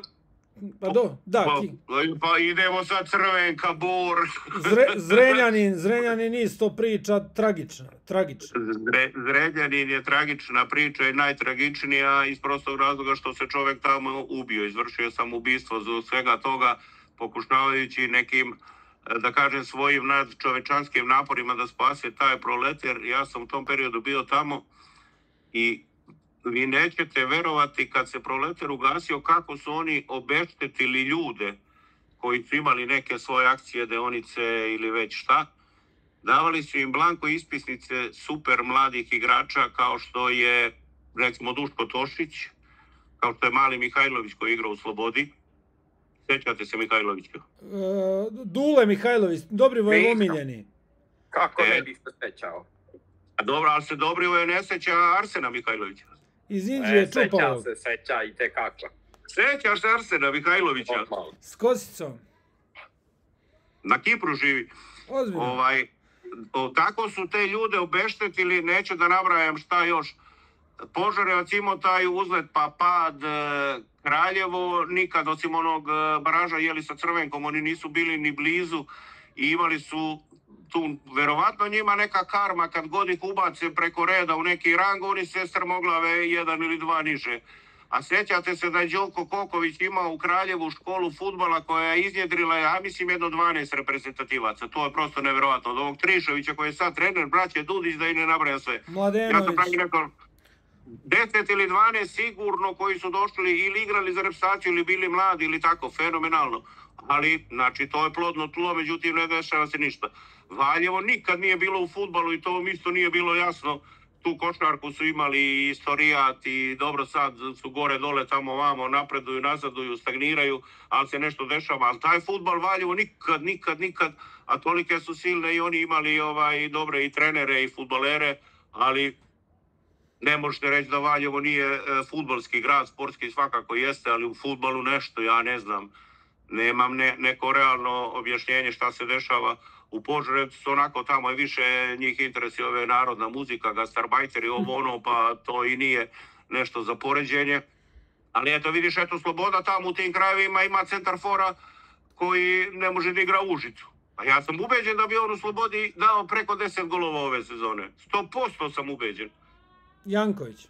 Pa idemo sad Crvenka, Bor. Zrenjanin isto priča tragična. Zrenjanin je tragična priča i najtragičnija iz prostog razloga što se čovjek tamo ubio. Izvršio samoubistvo za svega toga, pokušavajući nekim, da kažem, svojim nadčovečanskim naporima da spase taj Proleter. Ja sam u tom periodu bio tamo i vi nećete verovati kad se Proleter ugasio kako su oni obeštetili ljude koji su imali neke svoje akcije, deonice ili već šta. Davali su im blanko ispisnice super mladih igrača kao što je recimo Duško Tošić, kao što je Mali Mihajlović koji igra u Slobodi. Sjećate se Mihajlovića? Dule Mihajlović, Dobrivoje omiljeni. Kako ne bih se sećao? Dobro, ali se Dobrivoje ne seća Arsena Mihajlovića. Iz Indije Čupavog. Seća i tekako. Sećaš se Arsena Mihajlovića? S kosicom. Na Kipru živi. Ozbiljno. Tako su te ljude obeštetili, neću da nabrajam šta još. Požarevac imao taj uzlet pa pad, Kraljevo nikad osim onog baraža jeli sa Crvenkom, oni nisu bili ni blizu i imali su tu verovatno njima neka karma kad god ih ubace preko reda u neki rang, oni se strmoglave 1 ili 2 niže. A sjećate se da je Đolko Koković imao u Kraljevu školu fudbala koja je iznjedrila, ja mislim, jedno 12 reprezentativaca. To je prosto neverovatno. Od ovog Trišovića koji je sad trener, braće Dudić, da i ne nabraja sve. Mladenović. Ja sam pravi neko 10 ili 12 sigurno koji su došli ili igrali za reprezentaciju ili bili mladi ili tako, fenomenalno. Ali, znači, to je plodno tlo, međutim ne dešava se ništa. Valjevo nikad nije bilo u fudbalu i to vam isto nije bilo jasno. Tu košarku su imali istorijat i dobro sad su gore dole tamo vamo, napreduju, nazaduju, stagniraju, ali se nešto dešava. Ali taj fudbal Valjevo nikad, a tolike su silne i oni imali dobre i trenere i fudbalere, ali ne možete reći da Valjevo nije fudbalski grad, sportski svakako jeste, ali u fudbalu nešto, ja ne znam, nemam neko realno objašnjenje šta se dešava. U Požarevcu onako tamo je više njih interesuje ove narodna muzika, gastarbajteri, pa to i nije nešto za poređenje. Ali eto vidiš, Sloboda tamo u tim krajevima ima centar fora koji ne može da igra Užicu. A ja sam ubeđen da bi on u Slobodi dao preko 10 golova ove sezone. 100% sam ubeđen. Janković.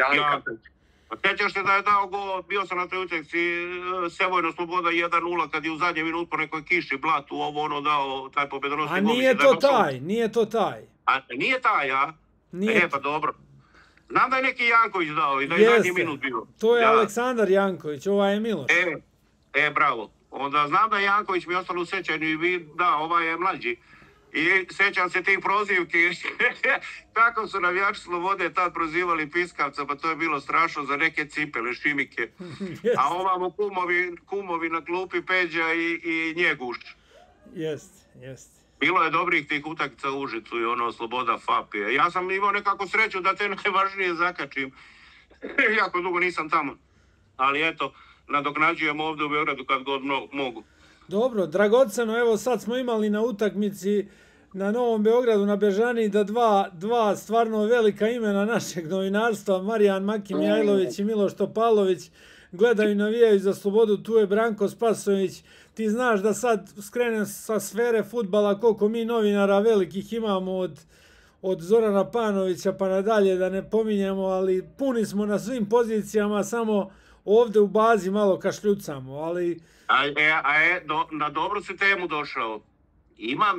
Sjećaš se da je dao gol, bio sam na toj utakmici, Sevojno Sloboda 1-0 kad je u zadnjem minutu po nekoj kiši, blatu, dao taj pobedonosni gol. A nije to taj, nije to taj. A nije taj, a? Nije. Pa dobro. Znam da je neki Janković dao i da je zadnji minut bio. To je Aleksandar Janković, ovaj je Miloš. Bravo. Onda znam da je Janković mi ostalo u sećanju i ovaj je mlađi. I sjećam se tih prozivki, kako su navijači Slobode tad prozivali Piskavca, pa to je bilo strašno za neke cipele, šimike. Jest. A ovamo kumovi na klupi Peđa i Njeguš. Jest. Bilo je dobrih tih utakmica u Užicu i ono Sloboda FAP. Ja sam imao nekako sreću da te najvažnije zakačim. Jako dugo nisam tamo. Ali eto, nadoknađujem ovdje u Beogradu kad god mogu. Dobro, dragoceno, evo sad smo imali na utakmici na Novom Beogradu na Bežani da dva stvarno velika imena našeg novinarstva, Marijan Maki Mihajlović i Miloš Topalović, gledaju i navijaju za Slobodu. Tu je Branko Spasović. Ti znaš da sad skrenem sa sfere fudbala koliko mi novinara velikih imamo od Zorana Panovića pa nadalje, da ne pominjemo, ali puni smo na svim pozicijama, samo ovdje u bazi malo kašljucamo, ali... Na dobru si temu došao. Imam,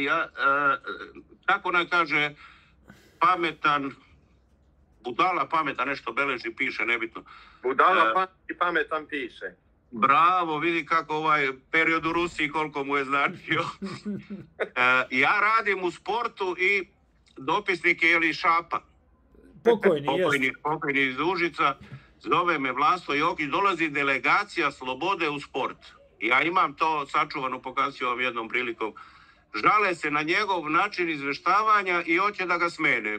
kako ona kaže, pametan, budala pametan, nešto beleži, piše, nebitno. Budala pametan piše. Bravo, vidi kako ovaj period u Rusiji koliko mu je značio. Ja radim u sportu i dopisnik je Eli Šapa. Pokojni iz Užica. Zove me Vlasto Jokić, dolazi delegacija Slobode u sport. Ja imam to sačuvano, pokazio vam jednom prilikom. Žale se na njegov način izveštavanja i hoće da ga smene.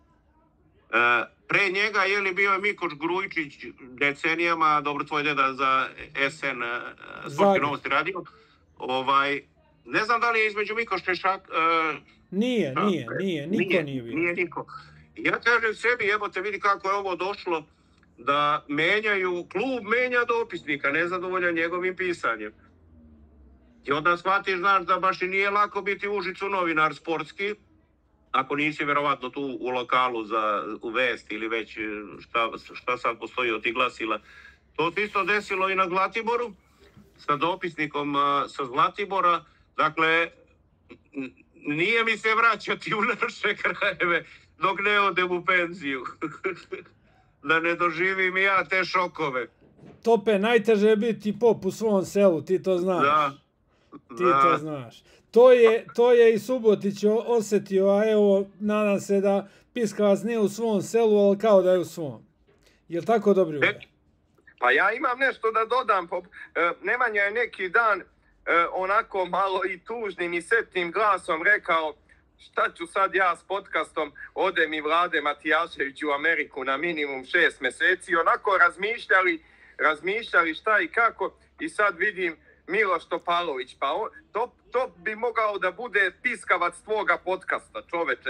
Pre njega bio je Mikoš Grujičić decenijama, dobro, tvoj deda za SN Sportske novosti radio. Ne znam da li je između Mikoš Češak... Nije, niko nije bio. Nije niko. Ja kažem sebi, evo te vidi kako je ovo došlo, da klub menja dopisnika, nezadovoljan njegovim pisanjem. I onda shvatiš, znaš, da baš i nije lako biti u Užicu novinar sportski, ako nisi verovatno tu u lokalu u Vest ili već šta sad postoji od tih glasila. To se isto desilo i na Zlatiboru, sa dopisnikom sa Zlatibora. Dakle, nije mi se vraćati u naše krajeve dok ne odem u penziju. Da ne doživim i ja te šokove. Tope, najteže je biti pop u svom selu, ti to znaš. Da. To znaš. To je i Subotić osjetio, a evo, nadam se da Piskavac nije u svom selu, ali kao da je u svom. Je li tako, Dobrivoje? Pa ja imam nešto da dodam. Nemanja je neki dan onako malo i tužnim i setnim glasom rekao: šta ću sad ja s podcastom, odem i Vlade Matijašević u Ameriku na minimum 6 mjeseci. Onako razmišljali šta i kako, i sad vidim Miloš Topalović, pa to bi mogao da bude Piskavac tvoga podcasta, čoveče.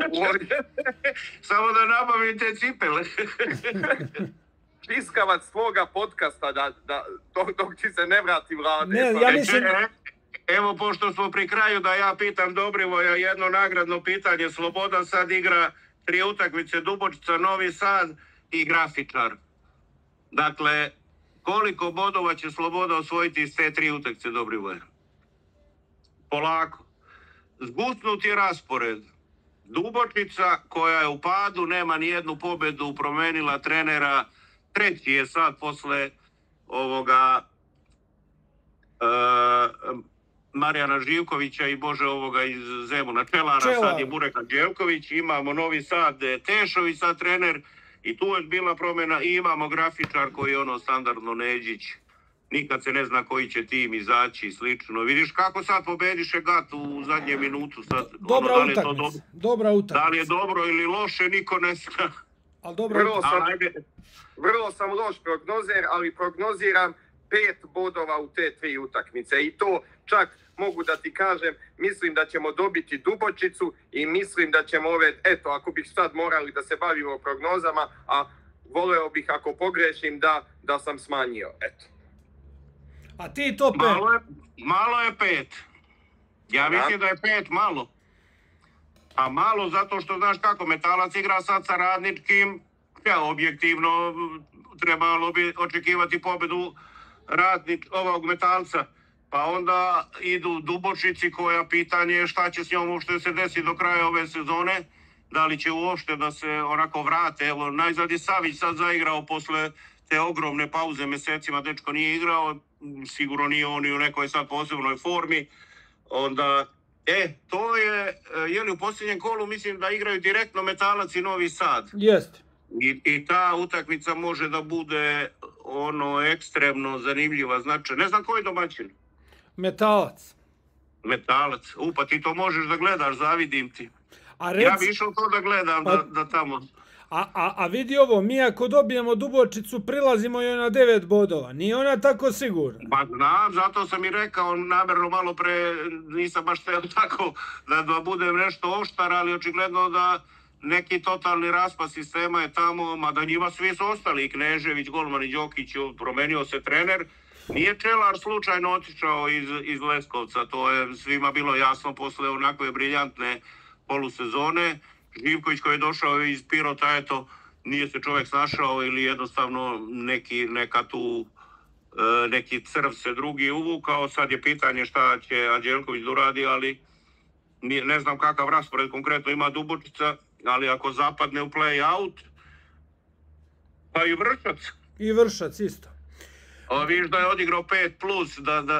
Samo da nabavite cipele. Piskavac tvoga podcasta, dok ti se ne vrati Vlade. Ne, ja mislim... Evo, pošto smo pri kraju, da ja pitam Dobrivoja jedno nagradno pitanje. Sloboda sad igra 3 utakmice, Dubočica, Novi Sad i Grafičar. Dakle, koliko bodova će Sloboda osvojiti iz te 3 utakmice, Dobrivoje? Polako. Zgusnut je raspored. Dubočica, koja je u padu, nema ni jednu pobedu, promenila trenera. 3. je sad posle ovoga... Marijana Živkovića i iz Zemuna Čelara, sad je Burek Anđelković, imamo Novi Sad, Tešović sad trener, i tu je bila promjena, i imamo Grafičar koji je standardno Neđić, nikad se ne zna koji će tim izaći i slično. Vidiš kako sad pobediše Gat u zadnje minutu. Sad, dobra utakmica. Da li je dobro ili loše, niko ne zna. Vrlo sam loš prognozer, ali prognoziram 5 bodova u te 3 utakmice, i to čak mogu da ti kažem, mislim da ćemo dobiti Dubočicu i mislim da ćemo ako bih sad morali da se bavimo prognozama, a voleo bih ako pogrešim da sam smanjio, eto. A ti to 5? Malo je 5. Ja mislim da je 5 malo. A malo zato što, znaš kako, Metalac igra sad sa Radničkim, objektivno trebalo bi očekivati pobedu ovog Metalca. Pa onda idu Dubočici, koja pitanje je šta će s njom uopšte se desi do kraja ove sezone. Da li će uopšte da se onako vrate. Evo, najzad je Savić sad zaigrao posle te ogromne pauze, mesecima dečko nije igrao. Sigurno nije on i u nekoj sad posebnoj formi. Onda To je, jeli u posljednjem kolu mislim da igraju direktno Metalac i Novi Sad. Jeste. I ta utakmica može da bude ekstremno zanimljiva. Znači, ne znam koji je domaćin. Metalac. Metalac. Pa ti to možeš da gledaš, zavidim ti. Ja bi išao to da gledam, da tamo... A vidi ovo, mi ako dobijemo Dubočicu, prilazimo joj na 9 bodova. Nije ona tako sigurna. Pa znam, zato sam i rekao, namjerno malo pre, nisam baš teo tako da budem nešto oštar, ali očigledno da neki totalni raspad sistema je tamo, mada njima svi su ostali, i Knežević, Golman i Đokić, promenio se trener. Nije Čelar slučajno otišao iz Leskovca, to je svima bilo jasno posle onakve briljantne polusezone. Živković koji je došao iz Pirota, eto, nije se čovjek snašao ili jednostavno neki crv se drugi uvukao. Sad je pitanje šta će Anđelković da uradi, ali ne znam kakav raspored konkretno ima Dubočica, ali ako zapadne u play-out, pa i Vršac. I Vršac isto. Viš da je odigrao 5+,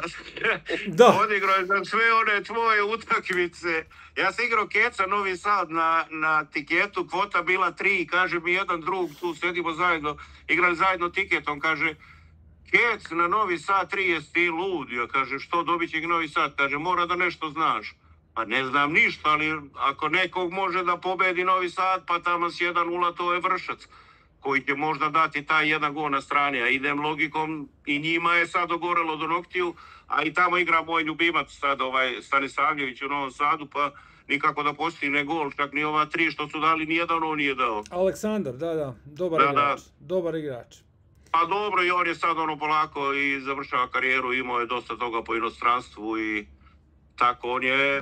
da. Odigrao je za sve one tvoje utakmice. Ja sam igrao Keca Novi Sad na tiketu, kvota bila 3, kaže mi jedan drug, tu sedimo zajedno, igrali zajedno tiketom, kaže Kec na Novi Sad 3, jesi ti lud? Ja kaže, što dobit će Novi Sad? Kaže, mora da nešto znaš. Pa ne znam ništa, ali ako nekog može da pobedi Novi Sad, pa tamo s 1-0, to je Vršac, koji će možda dati taj jedan gol na strani, a idem logikom, i njima je sad ogorelo do noktiju, a i tamo igra moj ljubimac sad, Stanisavljević u Novom Sadu, pa nikako da postigne gol, čak ni ova 3 što su dali, nijedan on nije dao. Aleksandar, da, dobar igrač. Pa dobro, i on je sad polako i završava karijeru, imao je dosta toga po inostranstvu i tako,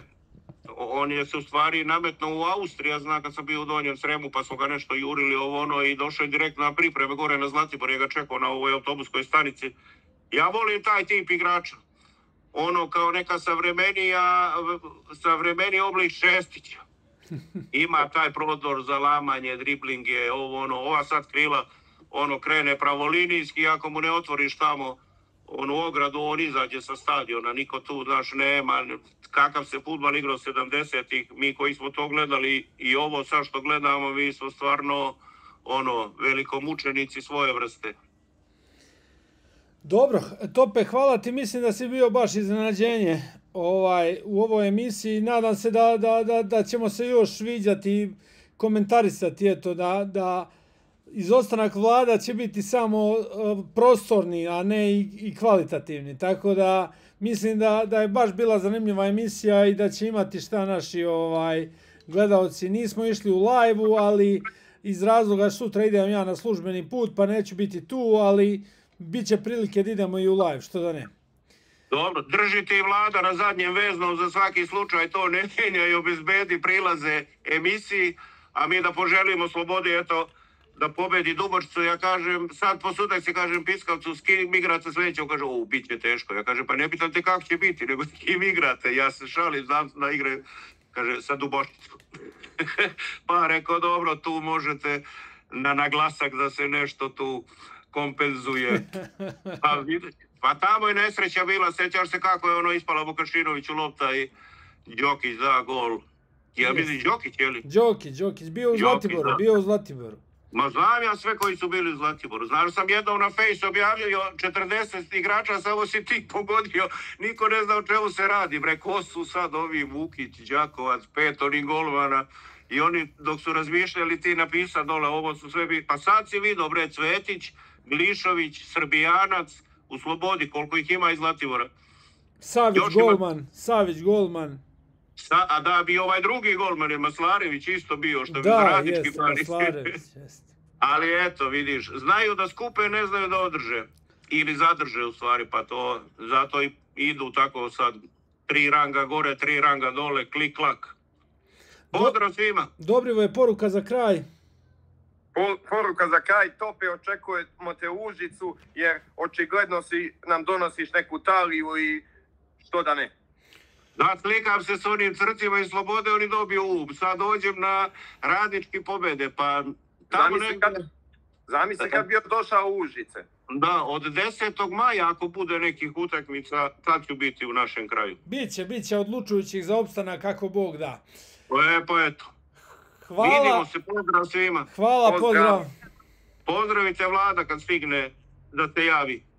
on je se u stvari nametno u Austriji, ja znam kad sam bio u Donjem Sremu pa smo ga nešto jurili i došao je direktno na pripreme gore na Zlatibor, je ga čekao na ovoj autobuskoj stanici. Ja volim taj tip igrača. Kao neka savremeniji oblik Šestića. Ima taj prodor za lamanje, driblinge, ova sad krila, krene pravolinijski, ako mu ne otvoriš tamo ogradu, on izađe sa stadiona, niko tu, nema, kakav se fudbal igrao 70-ih, mi koji smo to gledali i ovo sad što gledamo, mi smo stvarno, velikomučenici svoje vrste. Dobro, Tope, hvala ti, mislim da si bio baš iznenađenje u ovoj emisiji, nadam se da ćemo se još viđati i komentarisati, da izostanak vlada će biti samo prostorni, a ne i kvalitativni. Tako da mislim da je baš bila zanimljiva emisija i da će imati šta naši gledalci. Nismo išli u live-u, ali iz razloga sutra idem ja na službeni put, pa neću biti tu, ali bit će prilike da idemo i u live, što da ne. Dobro, držite i vlada na zadnjem veznom za svaki slučaj, to ne mijenja i obezbedi prilaze emisiji, a mi da poželimo slobodi, eto, da pobedi Dubočicu. Ja kažem, sad po utakmici kažem Piskavcu, s kim igrate sledeće? On kaže, bit će teško. Ja kažem, pa ne pitam te kako će biti, nego s kim igrate. Ja se šalim, znam da igre, kaže, sa Dubočicom. Pa rekao, dobro, tu možete na naglasak da se nešto tu kompenzuje. Pa tamo je nesreća bila, sećaš se kako je ispala Vukašinoviću lopta i Đokić da gol. Ja mislim Đokić, je li? Đokić, bio u Zlatiboru. Ma znam ja sve koji su bili u Zlatiboru. Znaš, sam jednom na Face objavio 40 igrača, samo si ti pogodio. Niko ne zna o čemu se radi. Bre, ko su sad ovi Vukić, Đakovac, 5 onih golmana. I oni dok su razmišljali ti napisa dole, ovo su sve bili. Pa sad si vidio, bre, Cvetić, Glišović, Srbijanac, u Slobodi, koliko ih ima iz Zlatibora. Savić golman. A da bi ovaj drugi golman je Maslarević isto bio, što bi za Radnički plani. Maslarević, jeste. Ali eto, vidiš, znaju da skupe, ne znaju da održe. Ili zadrže u stvari, pa to, zato i idu tako sad 3 ranga gore, 3 ranga dole, klik klak. Pozdrav svima. Dobrivo je poruka za kraj. Poruka za kraj, Tope, očekujemo te u Užicu, jer očigledno nam donosiš neku taliju i što da ne. Da, slikam se s onim crcima iz Slobode, oni dobiju sad dođem na Radnički pobede, pa tamo Zamisli kad bi došao u Užice. Da, od 10. maja ako bude nekih utakmica, tad ću biti u našem kraju. Biće odlučujućih za opstanak kako Bog da. Pa eto. Hvala. Vidimo se, pozdrav svima. Hvala, pozdrav. Pozdravite Vlada kad stigne da te javi.